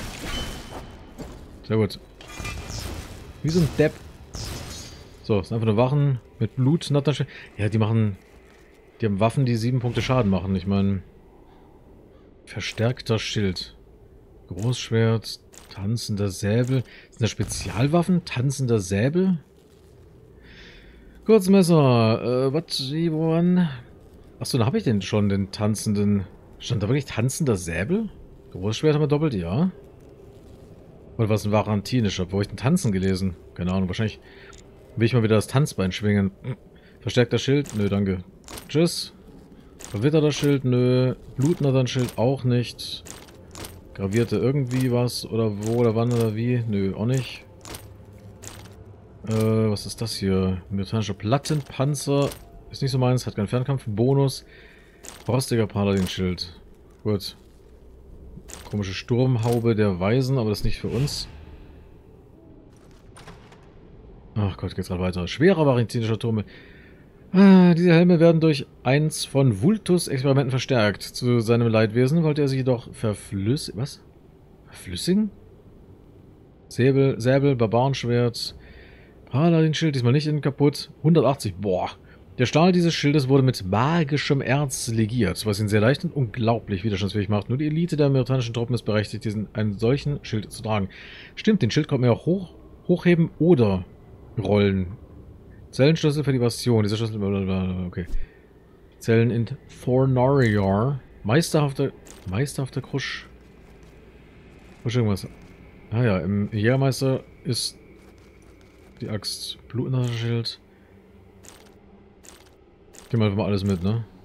Sehr gut. Wie so ein Depp. So, das sind einfach nur Wachen mit Blut. Ja, die haben Waffen, die 7 Punkte Schaden machen. Ich meine, verstärkter Schild. Großschwert, tanzender Säbel. Sind das Spezialwaffen? Tanzender Säbel? Kurzmesser. Woran? Achso, da habe ich den schon, den tanzenden. Stand da wirklich tanzender Säbel? Großschwert haben wir doppelt, ja. Oder was ein varantinischer? Wo habe ich den Tanzen gelesen? Keine Ahnung, wahrscheinlich will ich mal wieder das Tanzbein schwingen. Verstärkter Schild? Nö, danke. Tschüss. Verwitterter Schild? Nö. Blutender Schild? Auch nicht. Gravierte irgendwie was? Oder wo oder wann oder wie? Nö, auch nicht. Was ist das hier? Metallischer Plattenpanzer. Ist nicht so meins, hat keinen Fernkampf-Bonus. Rostiger Paladin-Schild. Gut. Komische Sturmhaube der Weisen, aber das ist nicht für uns. Ach Gott, geht's gerade weiter. Schwerer varantinischer Turm. Diese Helme werden durch eins von Vultus Experimenten verstärkt. Zu seinem Leidwesen wollte er sich jedoch verflüssigen. Was? Verflüssigen? Säbel, Barbarenschwert. Paladin-Schild, diesmal nicht in kaputt. 180, boah. Der Stahl dieses Schildes wurde mit magischem Erz legiert, was ihn sehr leicht und unglaublich widerstandsfähig macht. Nur die Elite der amerikanischen Truppen ist berechtigt, einen solchen Schild zu tragen. Stimmt, den Schild konnte man ja auch hochheben oder rollen. Zellenschlüssel für die Bastion. Dieser Schlüssel, blablabla, okay. Zellen in Thornariar. Meisterhafter Krusch. Krusch irgendwas. Ah ja, im Jägermeister ist die Axt. Blutender Schild. Gehen wir einfach mal alles mit, ne?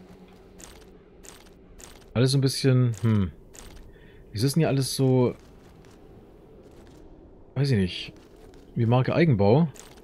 Alles so ein bisschen, Wieso ist denn hier alles so, weiß ich nicht, wie Marke Eigenbau?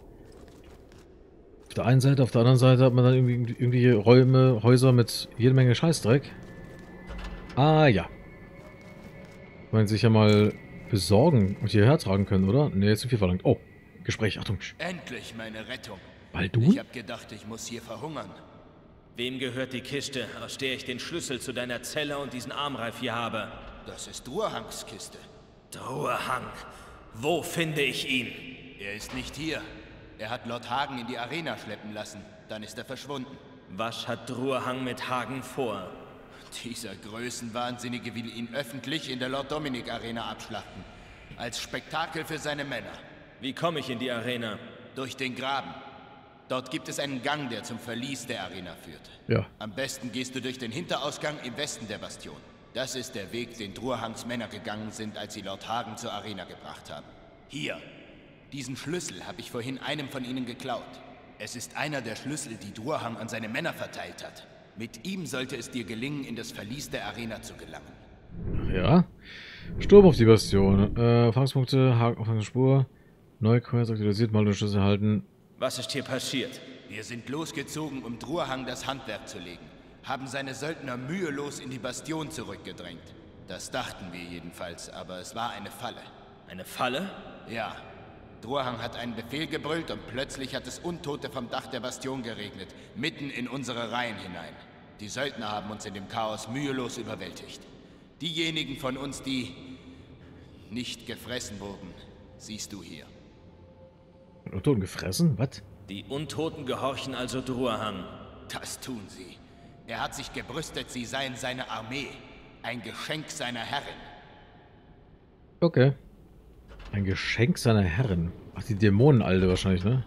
Auf der einen Seite, auf der anderen Seite hat man dann irgendwie Räume, Häuser mit jede Menge Scheißdreck. Ah, ja. Wollen sich ja mal besorgen und hierher tragen können, oder? Ne, jetzt zu viel verlangt. Oh, Gespräch, Achtung. Endlich meine Rettung. Baldun? Ich hab gedacht, ich muss hier verhungern. Wem gehört die Kiste, aus der ich den Schlüssel zu deiner Zelle und diesen Armreif hier habe? Das ist Durhangs Kiste. Druahang. Wo finde ich ihn? Er ist nicht hier. Er hat Lord Hagen in die Arena schleppen lassen. Dann ist er verschwunden. Was hat Druahang mit Hagen vor? Dieser Größenwahnsinnige will ihn öffentlich in der Lord Dominic Arena abschlachten. Als Spektakel für seine Männer. Wie komme ich in die Arena? Durch den Graben. Dort gibt es einen Gang, der zum Verlies der Arena führt. Ja. Am besten gehst du durch den Hinterausgang im Westen der Bastion. Das ist der Weg, den Druahangs Männer gegangen sind, als sie Lord Hagen zur Arena gebracht haben. Hier. Diesen Schlüssel habe ich vorhin einem von ihnen geklaut. Es ist einer der Schlüssel, die Druahang an seine Männer verteilt hat. Mit ihm sollte es dir gelingen, in das Verlies der Arena zu gelangen. Ja. Sturm auf die Bastion. Erfahrungspunkte, Haken auf eine Spur. Neue Quest aktualisiert, mal den Schlüssel halten. Was ist hier passiert? Wir sind losgezogen, um Druahang das Handwerk zu legen. Haben seine Söldner mühelos in die Bastion zurückgedrängt. Das dachten wir jedenfalls, aber es war eine Falle. Eine Falle? Ja. Druahang hat einen Befehl gebrüllt und plötzlich hat es Untote vom Dach der Bastion geregnet, mitten in unsere Reihen hinein. Die Söldner haben uns in dem Chaos mühelos überwältigt. Diejenigen von uns, die nicht gefressen wurden, siehst du hier. Untoten gefressen? Was? Die Untoten gehorchen also Druahang. Das tun sie. Er hat sich gebrüstet, sie seien seine Armee. Ein Geschenk seiner Herrin. Okay. Ein Geschenk seiner Herrin. Ach, die Dämonenalte wahrscheinlich, ne?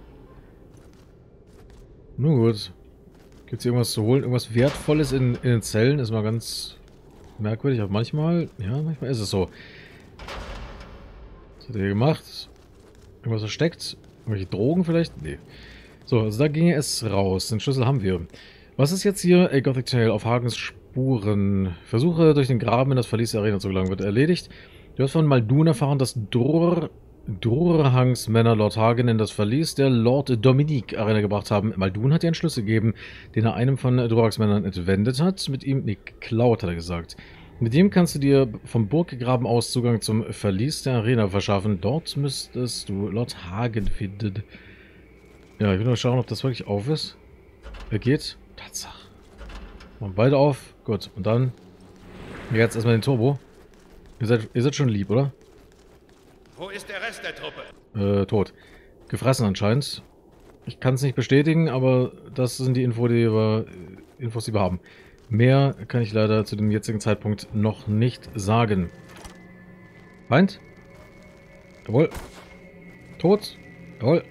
Nun gut. Gibt es hier irgendwas zu holen? Irgendwas Wertvolles in den Zellen? Ist mal ganz merkwürdig. Aber manchmal, ja, manchmal ist es so. Was hat er hier gemacht? Irgendwas versteckt? Irgendwelche Drogen vielleicht? Nee. So, also da ginge es raus. Den Schlüssel haben wir. Was ist jetzt hier? A Gothic Tale auf Hagens Spuren. Versuche durch den Graben in das Verlies der Arena zu gelangen. Wird erledigt. Du hast von Muldoon erfahren, dass Drurhangs Männer Lord Hagen in das Verlies der Lord Dominique Arena gebracht haben. Muldoon hat dir einen Schlüssel gegeben, den er einem von Drurhangs Männern entwendet hat. Mit ihm, nee, geklaut, hat er gesagt. Mit dem kannst du dir vom Burggraben aus Zugang zum Verlies der Arena verschaffen. Dort müsstest du Lord Hagen finden. Ja, ich will nur schauen, ob das wirklich auf ist. Er geht. Tatsache. Machen beide auf. Gut, und dann jetzt erstmal den Turbo. Ihr seid schon lieb, oder? Wo ist der Rest der Truppe? Tot. Gefressen anscheinend. Ich kann es nicht bestätigen, aber das sind die Infos, die wir haben. Mehr kann ich leider zu dem jetzigen Zeitpunkt noch nicht sagen. Feind? Jawohl. Tot? Jawohl.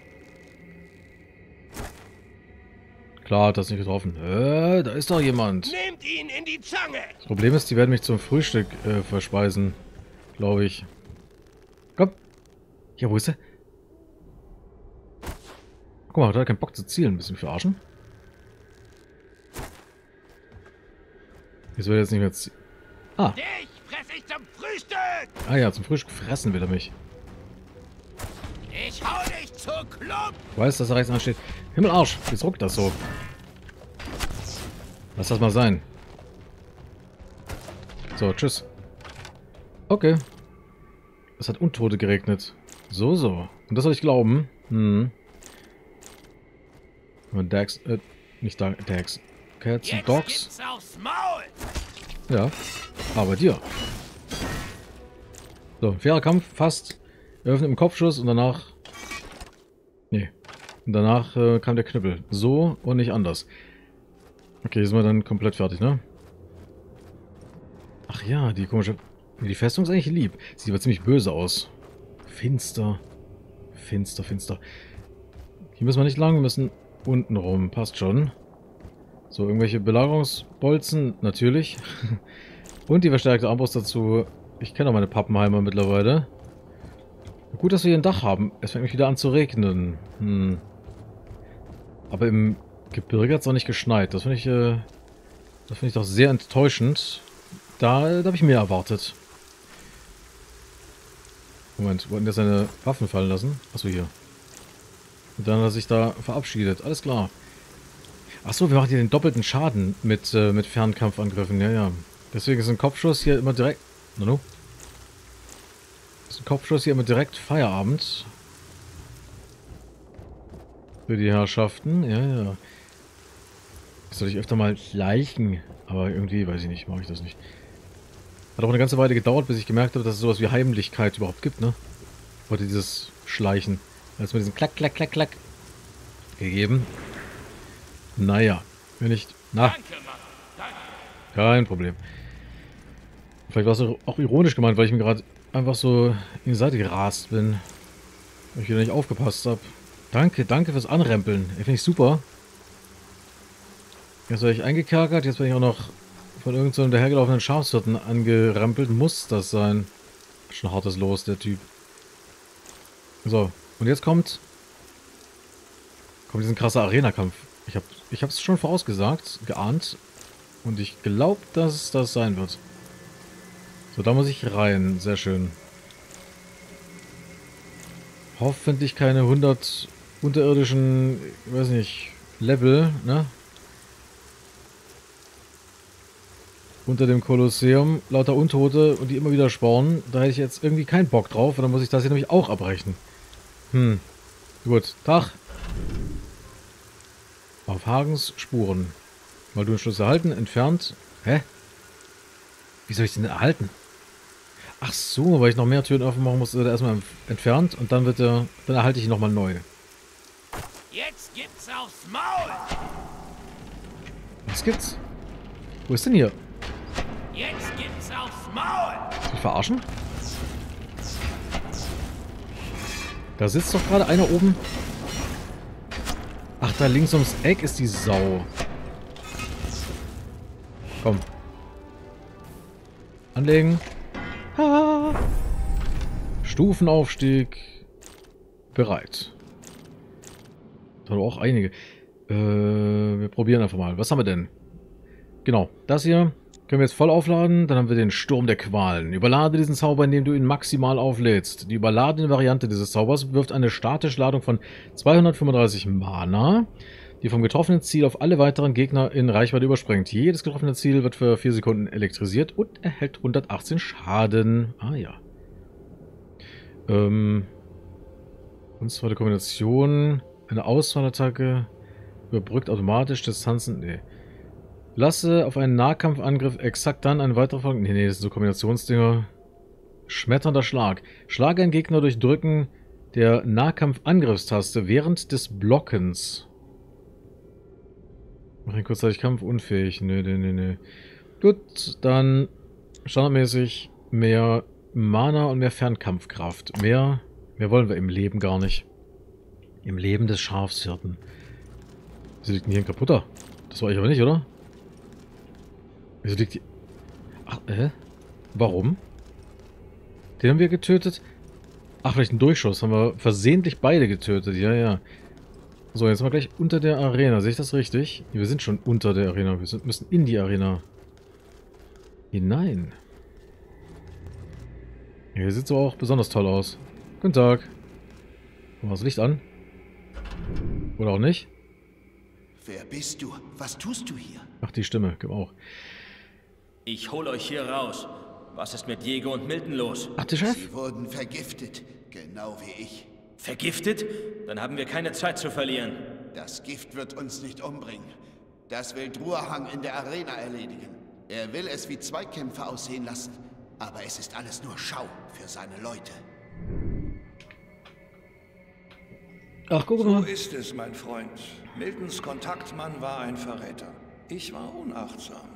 Klar, hat das nicht getroffen. Da ist doch jemand. Nehmt ihn in die Zange! Das Problem ist, die werden mich zum Frühstück verspeisen. Glaube ich. Komm. Ja, wo ist er? Guck mal, hat er keinen Bock zu zielen. Ein bisschen verarschen. Jetzt will er jetzt nicht mehr ziehen. Ah. Dich fress ich zum Frühstück! Ah ja, zum Frühstück fressen will er mich. Ich hau dich zu Klump! Ich weiß, dass er rechts ansteht. Himmelarsch, jetzt ruckt das so. Lass das mal sein. So, tschüss. Okay. Es hat Untote geregnet. So, so. Und das soll ich glauben. Hm. Dax, nicht Dax. Cats und Dogs. Ja. Aber dir. So, fairer Kampf, fast. Er öffnet im Kopfschuss und danach... Nee. Und danach kam der Knüppel. So und nicht anders. Okay, sind wir dann komplett fertig, ne? Ach ja, die komische... Die Festung ist eigentlich lieb. Sieht aber ziemlich böse aus. Finster. Finster, finster. Hier müssen wir nicht lang, wir müssen unten rum. Passt schon. So, irgendwelche Belagerungsbolzen, natürlich. Und die verstärkte Armbrust dazu. Ich kenne auch meine Pappenheimer mittlerweile. Gut, dass wir hier ein Dach haben. Es fängt mich wieder an zu regnen. Hm. Aber im Gebirge hat es auch nicht geschneit. Das finde ich doch sehr enttäuschend. Da habe ich mehr erwartet. Moment, wollten wir seine Waffen fallen lassen? Achso, hier. Und dann hat er sich da verabschiedet. Alles klar. Achso, wir machen hier den doppelten Schaden mit Fernkampfangriffen. Ja, ja. Deswegen ist ein Kopfschuss hier immer direkt... Nanu? Ist ein Kopfschuss hier immer direkt Feierabend. Für die Herrschaften. Ja, ja. Das soll ich öfter mal schleichen. Aber irgendwie, weiß ich nicht, mache ich das nicht. Hat auch eine ganze Weile gedauert, bis ich gemerkt habe, dass es sowas wie Heimlichkeit überhaupt gibt, ne? Heute dieses Schleichen. Als mir diesen Klack, Klack, Klack, Klack gegeben. Naja, wenn nicht... Na, kein Problem. Vielleicht war es auch ironisch gemeint, weil ich mir gerade einfach so in die Seite gerast bin. Weil ich wieder nicht aufgepasst habe. Danke, danke fürs Anrempeln. Finde ich super. Jetzt werde ich eingekerkert, jetzt bin ich auch noch von irgendeinem dahergelaufenen Schafshirten angerempelt. Muss das sein? Schon hartes Los, der Typ. So, und jetzt kommt diesen krasser Arena-Kampf. Ich habe es schon vorausgesagt, geahnt. Und ich glaube, dass das sein wird. So, da muss ich rein. Sehr schön. Hoffentlich keine 100 unterirdischen, ich weiß nicht, Level, ne? Unter dem Kolosseum, lauter Untote und die immer wieder spawnen. Da hätte ich jetzt irgendwie keinen Bock drauf, und dann muss ich das hier nämlich auch abbrechen. Gut, Tag. Auf Hagens Spuren. Mal du den Schlüssel erhalten, entfernt. Hä? Wie soll ich den denn erhalten? Ach so, weil ich noch mehr Türen aufmachen muss, wird er erstmal entfernt und dann dann erhalte ich ihn nochmal neu. Jetzt gibt's aufs Maul! Was gibt's? Wo ist denn hier? Jetzt gibt's aufs mich verarschen? Da sitzt doch gerade einer oben. Ach, da links ums Eck ist die Sau. Komm. Anlegen. Ha. Stufenaufstieg. Bereit. Da haben wir auch einige. Wir probieren einfach mal. Was haben wir denn? Genau, das hier können wir jetzt voll aufladen. Dann haben wir den Sturm der Qualen. Überlade diesen Zauber, indem du ihn maximal auflädst. Die überladene Variante dieses Zaubers wirft eine statische Ladung von 235 Mana, die vom getroffenen Ziel auf alle weiteren Gegner in Reichweite überspringt. Jedes getroffene Ziel wird für 4 Sekunden elektrisiert und erhält 118 Schaden. Ah ja. Und zwar die Kombination. Eine Auswahlattacke überbrückt automatisch Distanzen. Nee. Lasse auf einen Nahkampfangriff exakt dann eine weitere Folge. Nee, das sind so Kombinationsdinger. Schmetternder Schlag. Schlage einen Gegner durch Drücken der Nahkampfangriffstaste während des Blockens. Mach ihn kurzzeitig kampfunfähig. Nee. Gut, dann standardmäßig mehr Mana und mehr Fernkampfkraft. Mehr wollen wir im Leben gar nicht. Im Leben des Schafshirten. Wieso liegt denn hier ein kaputter? Das war ich aber nicht, oder? Wieso liegt hier... Ach, warum? Den haben wir getötet? Ach, vielleicht ein Durchschuss. Haben wir versehentlich beide getötet. Ja. So, jetzt sind wir gleich unter der Arena. Sehe ich das richtig? Wir sind schon unter der Arena. Wir müssen in die Arena hinein. Ja, hier sieht so auch besonders toll aus. Guten Tag. Machen wir das Licht an. Oder auch nicht? Wer bist du? Was tust du hier? Ach, die Stimme. Gib auch. Ich hole euch hier raus. Was ist mit Diego und Milton los? Ach, der Chef? Sie wurden vergiftet. Genau wie ich. Vergiftet? Dann haben wir keine Zeit zu verlieren. Das Gift wird uns nicht umbringen. Das will Druahang in der Arena erledigen. Er will es wie Zweikämpfe aussehen lassen. Aber es ist alles nur Schau für seine Leute. Ach, guck mal. So ist es, mein Freund. Miltons Kontaktmann war ein Verräter. Ich war unachtsam.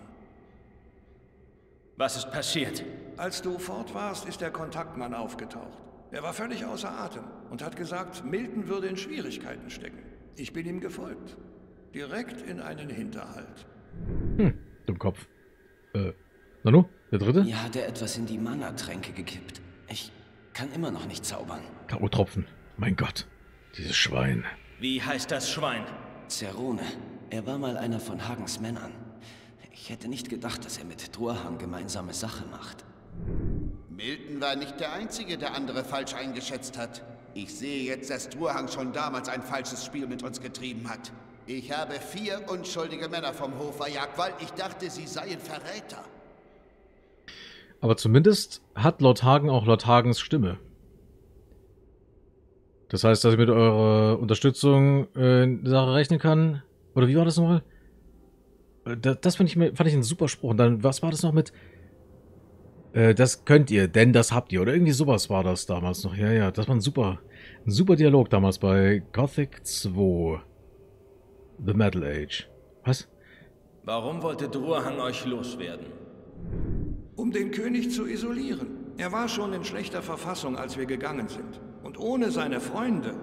Was ist passiert? Als du fort warst, ist der Kontaktmann aufgetaucht. Er war völlig außer Atem und hat gesagt, Milton würde in Schwierigkeiten stecken. Ich bin ihm gefolgt. Direkt in einen Hinterhalt. Dummkopf. Nanu, der dritte? Mir hat er etwas in die Mana-Tränke gekippt. Ich kann immer noch nicht zaubern. K.O.-Tropfen. Mein Gott. Dieses Schwein. Wie heißt das Schwein? Zerrone. Er war mal einer von Hagens Männern. Ich hätte nicht gedacht, dass er mit Druahang gemeinsame Sache macht. Milton war nicht der Einzige, der andere falsch eingeschätzt hat. Ich sehe jetzt, dass Druahang schon damals ein falsches Spiel mit uns getrieben hat. Ich habe 4 unschuldige Männer vom Hof verjagt, weil ich dachte, sie seien Verräter. Aber zumindest hat Lord Hagen auch Lord Hagens Stimme. Das heißt, dass ich mit eurer Unterstützung in der Sache rechnen kann. Oder wie war das nochmal? Das fand ich einen super Spruch. Und dann, was war das noch mit? Das könnt ihr, denn das habt ihr. Oder irgendwie sowas war das damals noch. Ja, das war ein super Dialog damals bei Gothic 2. The Metal Age. Was? Warum wollte Druahang euch loswerden? Um den König zu isolieren. Er war schon in schlechter Verfassung, als wir gegangen sind. Und ohne seine Freunde.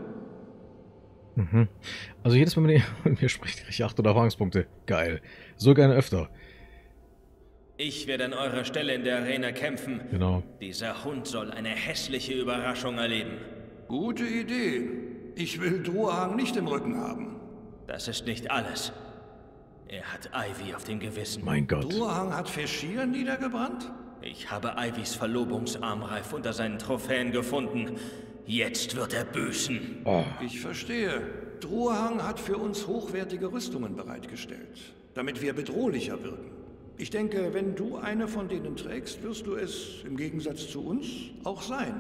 Also jedes Mal, wenn ihr mit mir spricht, kriege ich 800 Erfahrungspunkte. Geil. So gerne öfter. Ich werde an eurer Stelle in der Arena kämpfen. Genau. Dieser Hund soll eine hässliche Überraschung erleben. Gute Idee. Ich will Druahang nicht im Rücken haben. Das ist nicht alles. Er hat Ivy auf dem Gewissen. Mein Gott. Druahang hat Feschir niedergebrannt? Ich habe Ivys Verlobungsarmreif unter seinen Trophäen gefunden. Jetzt wird er büßen. Oh. Ich verstehe. Druahang hat für uns hochwertige Rüstungen bereitgestellt, damit wir bedrohlicher wirken. Ich denke, wenn du eine von denen trägst, wirst du es, im Gegensatz zu uns, auch sein.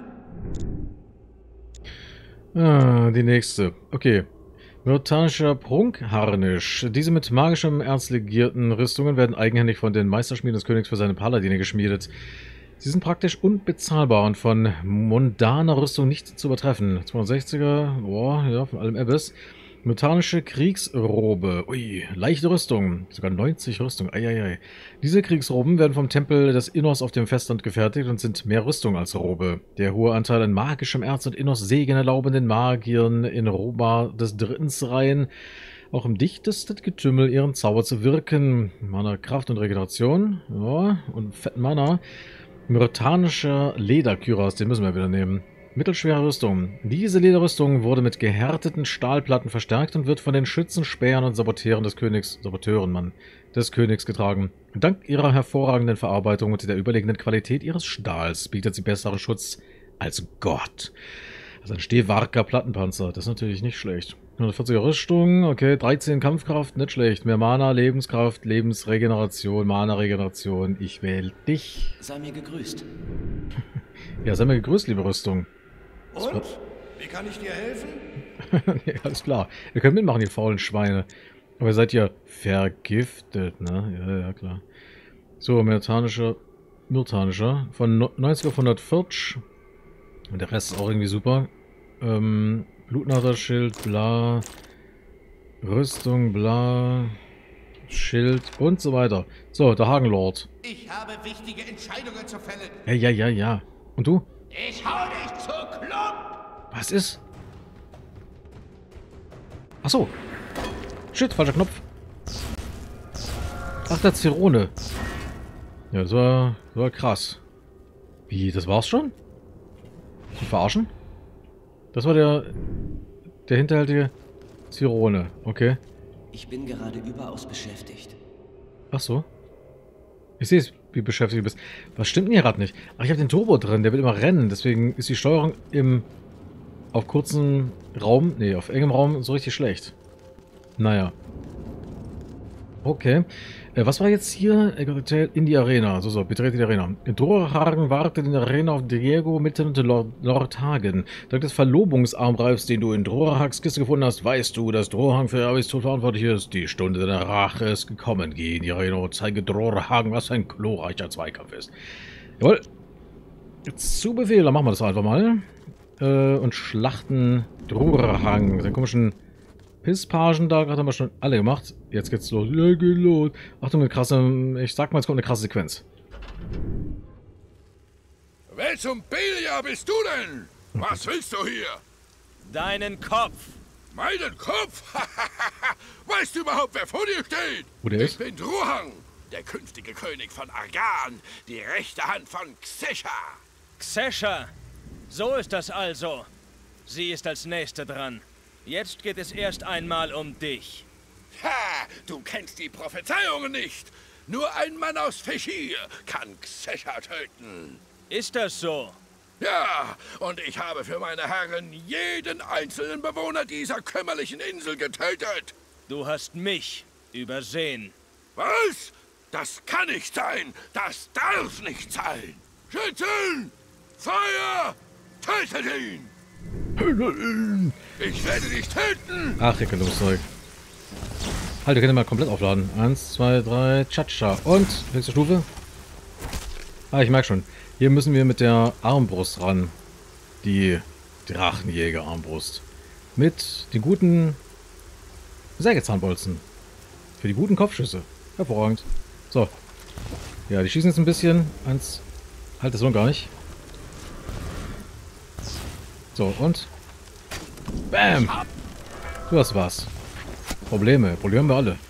Die nächste. Okay. Myrtanischer Prunkharnisch. Diese mit magischem Erz legierten Rüstungen werden eigenhändig von den Meisterschmieden des Königs für seine Paladine geschmiedet. Sie sind praktisch unbezahlbar und von mundaner Rüstung nicht zu übertreffen. 260er, boah, ja, von allem Abyss. Mutanische Kriegsrobe. Ui, leichte Rüstung. Sogar 90 Rüstung. Eieiei. Diese Kriegsroben werden vom Tempel des Innos auf dem Festland gefertigt und sind mehr Rüstung als Robe. Der hohe Anteil an magischem Erz und Innos Segen erlauben den Magiern in Robar des Drittens Reihen auch im dichtesten Getümmel ihren Zauber zu wirken. Mana, Kraft und Regeneration. Ja, und fetten Mana. Myrtanischer Lederkyras, den müssen wir wieder nehmen. Mittelschwere Rüstung. Diese Lederrüstung wurde mit gehärteten Stahlplatten verstärkt und wird von den Schützen, Spähern und Saboteuren des Königs getragen. Dank ihrer hervorragenden Verarbeitung und der überlegenen Qualität ihres Stahls bietet sie besseren Schutz als Gott. Also ein Stehwarker Plattenpanzer, das ist natürlich nicht schlecht. 140er Rüstung, okay, 13 Kampfkraft, nicht schlecht. Mehr Mana, Lebenskraft, Lebensregeneration, Mana-Regeneration. Ich wähle dich. Sei mir gegrüßt. Ja, sei mir gegrüßt, liebe Rüstung. Und? Wie kann ich dir helfen? Ja, alles klar. Ihr könnt mitmachen, ihr faulen Schweine. Aber ihr seid ja vergiftet, ne? Ja, klar. So, myrtanischer. Von 90 auf 140. Und der Rest ist auch irgendwie super. Blutnaderschild, bla. Rüstung, bla. Schild und so weiter. So, der Hagenlord. Ich habe wichtige Entscheidungen zu fällen. Ja. Und du? Ich hau dich zu Klump! Was ist? Achso. Shit, falscher Knopf. Ach, der Zirone. Ja, das war krass. Wie, das war's schon? Die verarschen? Das war der hinterhältige Zirone. Okay. Ich bin gerade überaus beschäftigt. Ach so. Ich sehe es, wie beschäftigt du bist. Was stimmt denn hier gerade nicht? Ach, ich habe den Turbo drin, der will immer rennen. Deswegen ist die Steuerung auf kurzem Raum, nee, auf engem Raum so richtig schlecht. Naja. Okay. Was war jetzt hier? In die Arena. So, betrete die Arena. Drohagen wartet in der Arena auf Diego Mitten und Lord Hagen. Dank des Verlobungsarmreifs, den du in Drohags Kiste gefunden hast, weißt du, dass Drohang für Abyss Tod verantwortlich ist. Die Stunde der Rache ist gekommen. Geh in die Arena und zeige Drohagen, was ein glorreicher Zweikampf ist. Jawohl. Jetzt zu Befehl, dann machen wir das einfach mal. Und schlachten Drohang. Den komischen Pisspagen da, gerade haben wir schon alle gemacht. Jetzt geht's los. Ja, geht los. Achtung, eine krasse, ich sag mal, es kommt eine krasse Sequenz. Wer zum Belia bist du denn? Was willst du hier? Deinen Kopf. Meinen Kopf? Weißt du überhaupt, wer vor dir steht? Wo der ist? Ich bin Drohang, der künftige König von Argan, die rechte Hand von Xesha. Xesha. So ist das also. Sie ist als Nächste dran. Jetzt geht es erst einmal um dich. Ha, du kennst die Prophezeiungen nicht. Nur ein Mann aus Feshir kann Xesha töten. Ist das so? Ja, und ich habe für meine Herren jeden einzelnen Bewohner dieser kümmerlichen Insel getötet. Du hast mich übersehen. Was? Das kann nicht sein. Das darf nicht sein. Schützen! Feuer! Tötet ihn! Ich werde dich töten! Ach, ihr könnt Zeug. Halt, ihr könnt mal komplett aufladen. 1, 2, 3, Cha-Cha. Und, nächste Stufe. Ah, ich merke schon. Hier müssen wir mit der Armbrust ran. Die Drachenjäger-Armbrust. Mit den guten Sägezahnbolzen. Für die guten Kopfschüsse. Hervorragend. So. Ja, die schießen jetzt ein bisschen. Eins. Halt, das lohnt gar nicht. So, und? Bam! Du hast was. Probleme haben wir alle.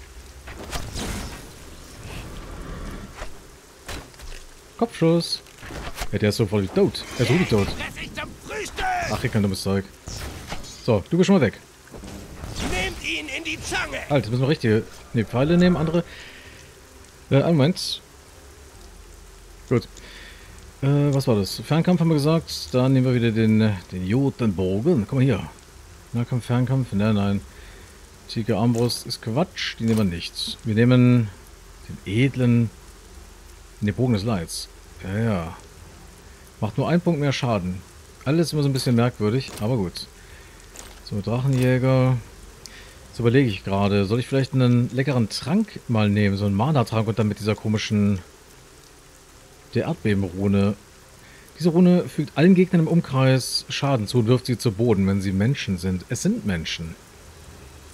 Kopfschuss. Ja, der ist so voll tot. Er ist wirklich tot. Ach, ich kann dummes Zeug. So, du bist schon mal weg. Nehmt ihn in die Zange! Halt, jetzt müssen wir richtige Pfeile nehmen, andere. Moment. Gut. Was war das? Fernkampf haben wir gesagt. Dann nehmen wir wieder den Jotenbogen. Komm mal hier. Nahkampf, Fernkampf. Nein. Tiefe Armbrust ist Quatsch. Die nehmen wir nicht. Wir nehmen den edlen. Den Bogen des Leids. Ja. Macht nur einen Punkt mehr Schaden. Alles immer so ein bisschen merkwürdig, aber gut. So, Drachenjäger. Jetzt überlege ich gerade. Soll ich vielleicht einen leckeren Trank mal nehmen? So einen Mana-Trank und dann mit dieser komischen. Der Erdbebenrune. Diese Rune fügt allen Gegnern im Umkreis Schaden zu und wirft sie zu Boden, wenn sie Menschen sind. Es sind Menschen.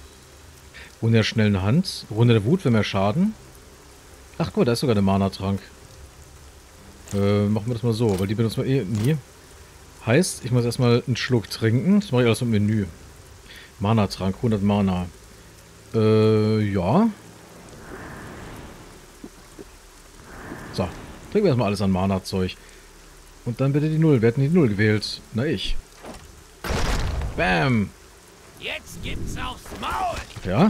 Ohne der schnellen Hand. Runde der Wut für mehr Schaden. Ach guck mal, da ist sogar der Mana-Trank. Machen wir das mal so, weil die benutzen wir eh nie. Heißt, ich muss erstmal einen Schluck trinken. Das mache ich alles im Menü. Mana-Trank, 100 Mana. Ja. So, trinken wir erstmal alles an Mana-Zeug. Und dann bitte die 0. Wer hat denn die 0 gewählt? Na, ich. Bam! Jetzt gibt's aufs Maul! Ja.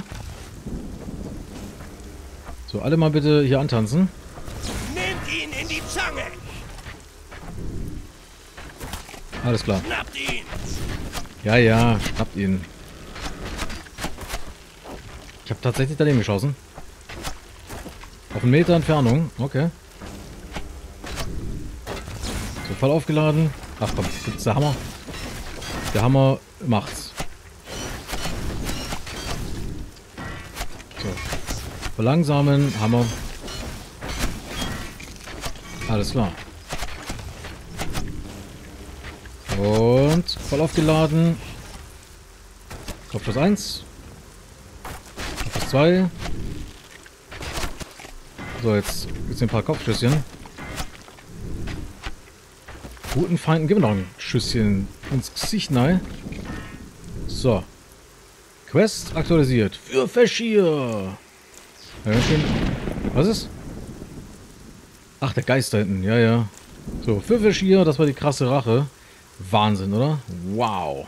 So, alle mal bitte hier antanzen. Nehmt ihn in die Zange! Alles klar. Schnappt ihn! Ja, ja, schnappt ihn. Ich habe tatsächlich daneben geschossen. Auf 1 Meter Entfernung. Okay. So, voll aufgeladen. Ach komm, gibt's der Hammer? Der Hammer macht's. So. Verlangsamen, Hammer. Alles klar. Und voll aufgeladen. Kopfschuss 1. Kopfschuss 2. So, jetzt gibt es ein paar Kopfschüsschen. Guten Feinden geben wir noch ein Schüsschen ins Gesicht, nein. So. Quest aktualisiert. Für Verschier. Ja, schön. Was ist? Ach, der Geist da hinten. Ja, ja. So, für Verschier, das war die krasse Rache. Wahnsinn, oder? Wow.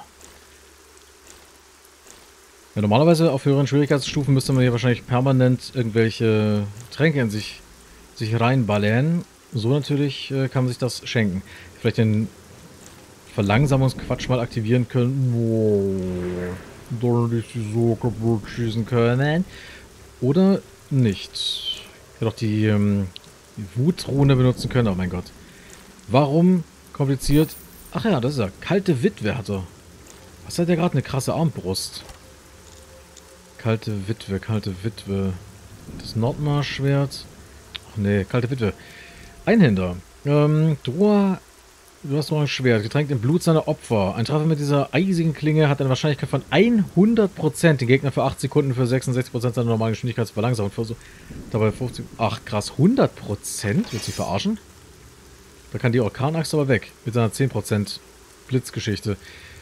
Ja, normalerweise auf höheren Schwierigkeitsstufen müsste man hier wahrscheinlich permanent irgendwelche Tränke in sich reinballern. So natürlich kann man sich das schenken. Vielleicht den Verlangsamungsquatsch mal aktivieren können. Wow. Doch nicht so kaputt schießen können. Oder nicht. Ich hätte auch die Wutrune benutzen können. Oh mein Gott. Warum kompliziert? Ach ja, das ist er. Kalte Witwe hat er. Was hat der gerade? Eine krasse Armbrust. Kalte Witwe, kalte Witwe. Das Nordmarschschwert. Ach nee, kalte Witwe. Einhänder. Du hast noch ein Schwert. Getränkt im Blut seiner Opfer. Ein Treffer mit dieser eisigen Klinge hat eine Wahrscheinlichkeit von 100%, den Gegner für 8 Sekunden für 66% seiner normalen Geschwindigkeit zu verlangsamen. Dabei 50. Ach krass, 100%? Willst du verarschen? Da kann die Orkanaxt aber weg. Mit seiner 10% Blitzgeschichte.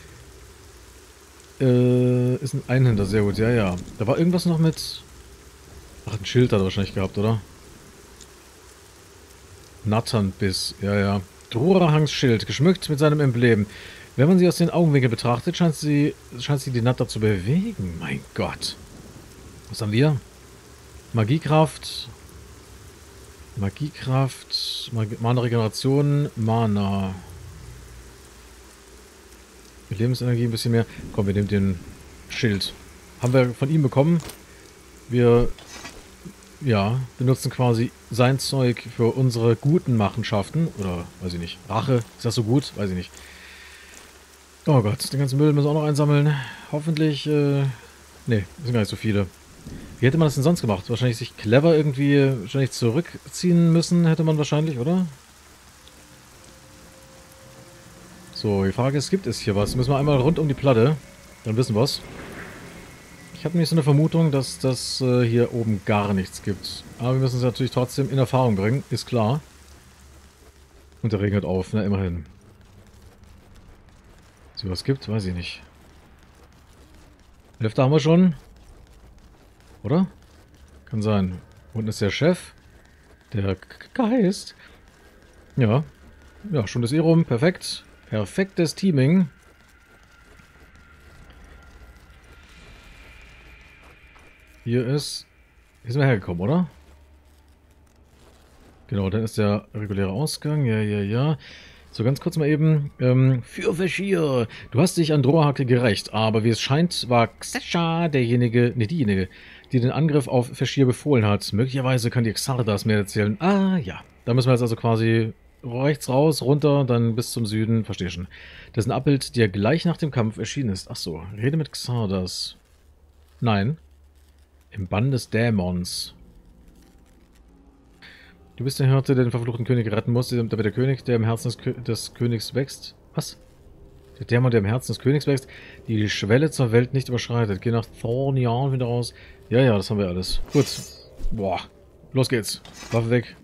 Ist ein Einhänder, sehr gut. Ja, ja. Da war irgendwas noch mit... Ach, ein Schild hat er wahrscheinlich gehabt, oder? Natternbiss. Ja, ja. Druahangs Schild, geschmückt mit seinem Emblem. Wenn man sie aus den Augenwinkeln betrachtet, scheint sie die Natter zu bewegen. Mein Gott. Was haben wir? Magiekraft. Magiekraft. Mana-Regeneration. Mana. Lebensenergie ein bisschen mehr. Komm, wir nehmen den Schild. Haben wir von ihm bekommen. Wir... Ja, benutzen quasi sein Zeug für unsere guten Machenschaften. Oder, weiß ich nicht. Rache. Ist das so gut? Weiß ich nicht. Oh Gott, den ganzen Müll müssen wir auch noch einsammeln. Hoffentlich, ne, sind gar nicht so viele. Wie hätte man das denn sonst gemacht? Wahrscheinlich sich clever irgendwie wahrscheinlich zurückziehen müssen, hätte man wahrscheinlich, oder? So, die Frage ist, gibt es hier was? Müssen wir einmal rund um die Platte. Dann wissen wir es. Ich habe nämlich so eine Vermutung, dass das hier oben gar nichts gibt. Aber wir müssen es natürlich trotzdem in Erfahrung bringen, ist klar. Und der regnet auf, ne, immerhin. So, was gibt? Weiß ich nicht. Hälfte haben wir schon. Oder? Kann sein. Unten ist der Chef. Der Geist. Ja. Ja, schon ist eh rum. Perfekt. Perfektes Teaming. Hier sind wir hergekommen, oder? Genau, dann ist der reguläre Ausgang. Ja, ja, ja. So, ganz kurz mal eben. Für Verschier. Du hast dich an Drohhacke gerecht, aber wie es scheint, war Xesha diejenige, die den Angriff auf Verschier befohlen hat. Möglicherweise kann die Xardas mehr erzählen. Ah, ja. Da müssen wir jetzt also quasi rechts raus, runter, dann bis zum Süden. Verstehe schon. Dessen Abbild dir gleich nach dem Kampf erschienen ist. Ach so, rede mit Xardas. Nein. Im Bann des Dämons. Du bist der Hirte, der den verfluchten König retten muss, damit der König, der im Herzen des Königs wächst. Was? Der Dämon, der im Herzen des Königs wächst, die Schwelle zur Welt nicht überschreitet. Geh nach Thornian wieder raus. Ja, ja, das haben wir alles. Gut. Boah. Los geht's. Waffe weg.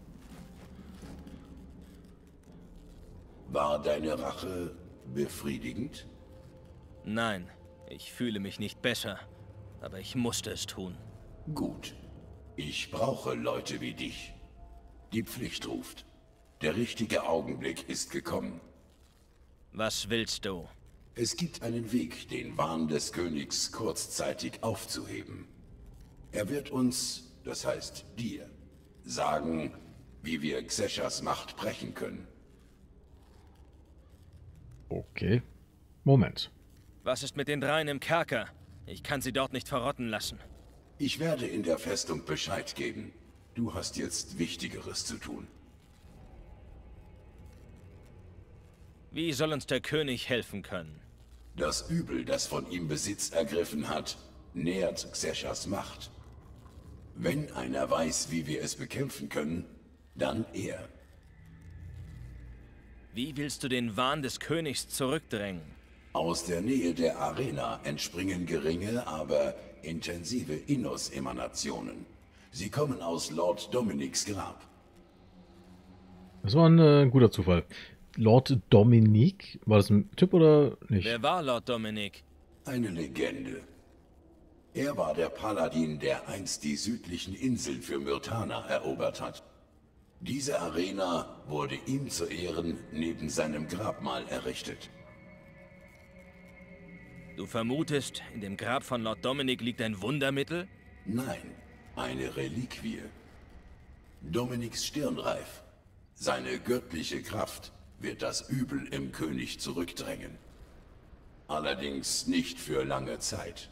War deine Rache befriedigend? Nein, ich fühle mich nicht besser. Aber ich musste es tun. Gut. Ich brauche Leute wie dich. Die Pflicht ruft. Der richtige Augenblick ist gekommen. Was willst du? Es gibt einen Weg, den Wahn des Königs kurzzeitig aufzuheben. Er wird uns, das heißt dir, sagen, wie wir Xeshas Macht brechen können. Okay. Moment. Was ist mit den dreien im Kerker? Ich kann sie dort nicht verrotten lassen. Ich werde in der Festung Bescheid geben. Du hast jetzt Wichtigeres zu tun. Wie soll uns der König helfen können? Das Übel, das von ihm Besitz ergriffen hat, nährt Xeshas Macht. Wenn einer weiß, wie wir es bekämpfen können, dann er. Wie willst du den Wahn des Königs zurückdrängen? Aus der Nähe der Arena entspringen geringe, aber intensive Innos-Emanationen. Sie kommen aus Lord Dominics Grab. Das war ein guter Zufall. Lord Dominic? War das ein Typ oder nicht? Wer war Lord Dominic? Eine Legende. Er war der Paladin, der einst die südlichen Inseln für Myrtana erobert hat. Diese Arena wurde ihm zu Ehren neben seinem Grabmal errichtet. Du vermutest, in dem Grab von Lord Dominic liegt ein Wundermittel? Nein, eine Reliquie. Dominics Stirnreif. Seine göttliche Kraft wird das Übel im König zurückdrängen. Allerdings nicht für lange Zeit.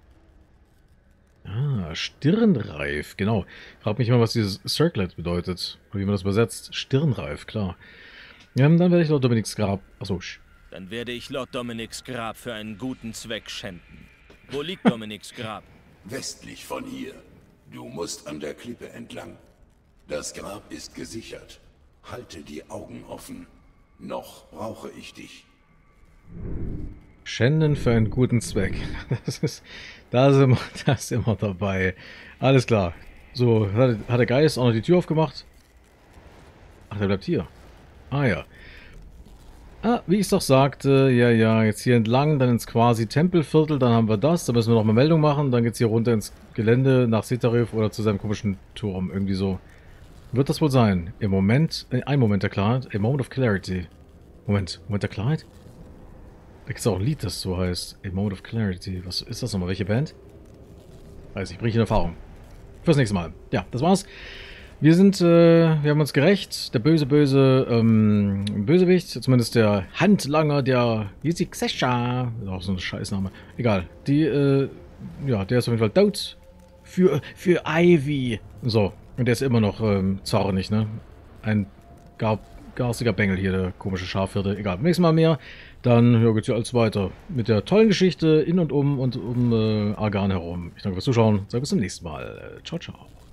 Ah, Stirnreif, genau. Ich frage mich mal, was dieses Circlet bedeutet. Oder wie man das übersetzt. Stirnreif, klar. Ja, dann werde ich Lord Dominics Grab... Achso, Dann werde ich Lord Dominics Grab für einen guten Zweck schänden. Wo liegt Dominics Grab? Westlich von hier. Du musst an der Klippe entlang. Das Grab ist gesichert. Halte die Augen offen. Noch brauche ich dich. Schänden für einen guten Zweck. Da sind wir dabei. Alles klar. So, hat der Geist auch noch die Tür aufgemacht? Ach, der bleibt hier. Ah ja. Ah, wie ich es doch sagte, ja, jetzt hier entlang, dann ins quasi Tempelviertel, dann haben wir das, dann müssen wir noch eine Meldung machen, dann geht's hier runter ins Gelände nach Setarif oder zu seinem komischen Turm, irgendwie so. Wird das wohl sein? Im Moment, ein Moment der Klarheit, a moment of clarity. Moment der Klarheit? Da gibt es auch ein Lied, das so heißt, a moment of clarity. Was ist das nochmal? Welche Band? Weiß ich, bringe ich in Erfahrung. Fürs nächste Mal. Ja, das war's. Wir haben uns gerecht. Der Bösewicht, zumindest der Handlanger, der Yuzi Xesha, ist auch so ein Scheißname. Egal. Der ist auf jeden Fall tot. Für Ivy. So. Und der ist immer noch zornig, ne? Ein garstiger Bengel hier, der komische Schafhirte. Egal. Nächstes Mal mehr. Dann geht's ja alles weiter. Mit der tollen Geschichte in und um Argan herum. Ich danke fürs Zuschauen. Sag bis zum nächsten Mal. Ciao, ciao.